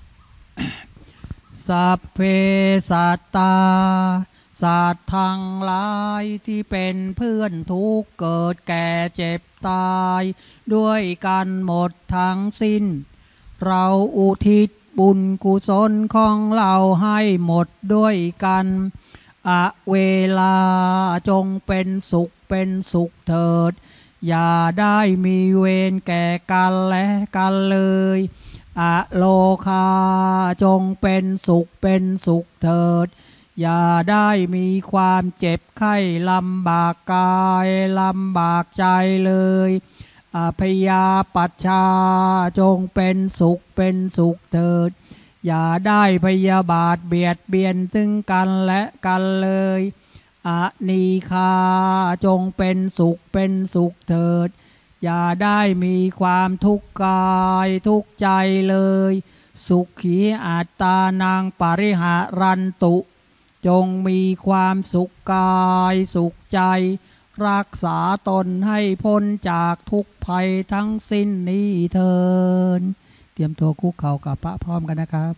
สัพเพสัตตาสัตว์ทั้งหลายที่เป็นเพื่อนทุกเกิดแก่เจ็บตายด้วยกันหมดทั้งสิ้นเราอุทิศบุญกุศลของเราให้หมดด้วยกันเวลาจงเป็นสุขเถิดอย่าได้มีเวรแก่กันและกันเลยโลคาจงเป็นสุขเถิดอย่าได้มีความเจ็บไข้ลำบากกายลำบากใจเลยพยาปัชชาจงเป็นสุขเถิดอย่าได้พยาบาทเบียดเบียนซึ่งกันและกันเลยนีคาจงเป็นสุขเถิดอย่าได้มีความทุกข์กายทุกข์ใจเลยสุขีอัตตานังปริหารันตุจงมีความสุขกายสุขใจรักษาตนให้พ้นจากทุกภัยทั้งสิ้นนี้เถิดเตรียมตัวคุกเข่ากับพระพร้อมกันนะครับ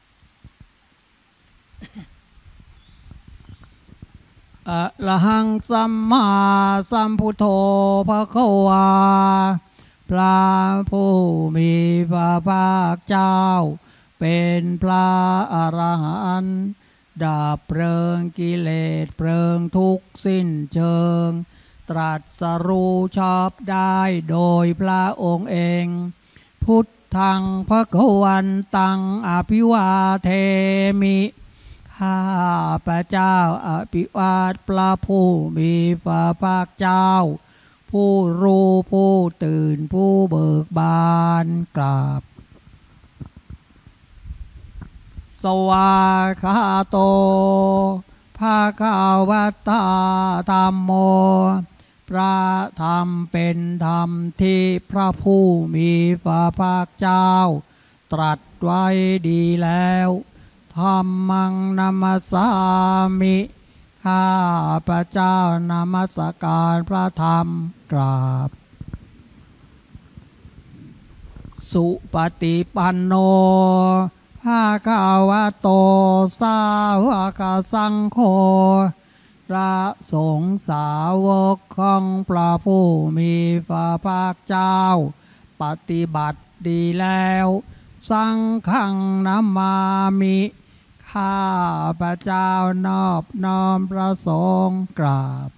อะระหังสัมมาสัมพุทโธภควาพระผู้มีพระภาคเจ้าเป็นพระอรหันต์ดับเพลิงกิเลสเพลิงทุกข์สิ้นเชิงตรัสรู้ชอบได้โดยพระองค์เองพุทธังภควันตังอภิวาเทมิข้าพระเจ้าอภิวาทพระผู้มีพระภาคเจ้าผู้รู้ผู้ตื่นผู้เบิกบานกราบสวากขาโตภาคาวตาธัมโมพระธรรมเป็นธรรมที่พระผู้มีพระภาคเจ้าตรัสไว้ดีแล้วธัมมังนัมสสามิข้าพระเจ้านมัสการพระธรรมกราบสุปฏิปันโนภะคะวะโตสาวกสังโฆพระสงฆ์สาวกของพระผู้มีพระภาคเจ้าปฏิบัติดีแล้วสังฆังนามามิข้าพระเจ้านอบน้อมพระสงฆ์กราบ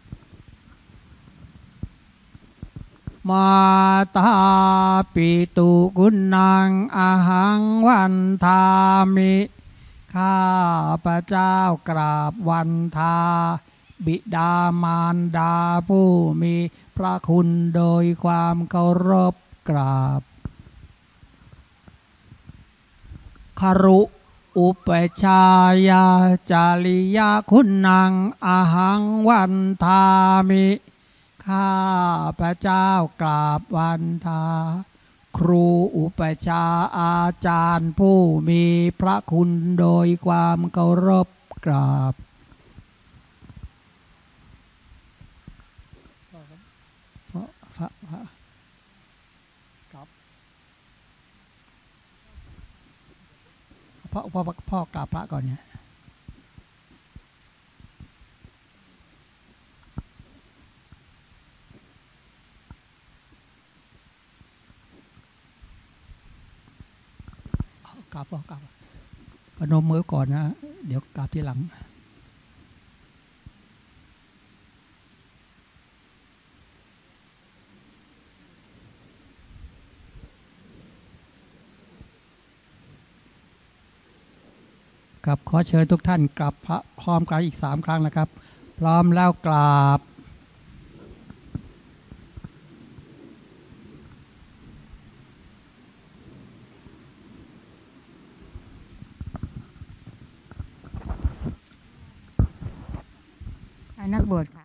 มาตาปิตุกุณังอาหังวันทามิข้าพระเจ้ากราบวันทาบิดามารดาผู้มีพระคุณโดยความเคารพกราบคารุอุปชายาจาริยคุณังอาหังวันทามิข้าพระเจ้ากราบวันทาครูอุปชาอาจารย์ผู้มีพระคุณโดยความเคารพกราบพ่อกราบพระก่อนเนี่ยกราบพ่อกราบพนมมือก่อนนะเดี๋ยวกราบทีหลังครับขอเชิญทุกท่านกราบพระพร้อมกันอีก3ครั้งนะครับพร้อมแล้วกราบนักบวช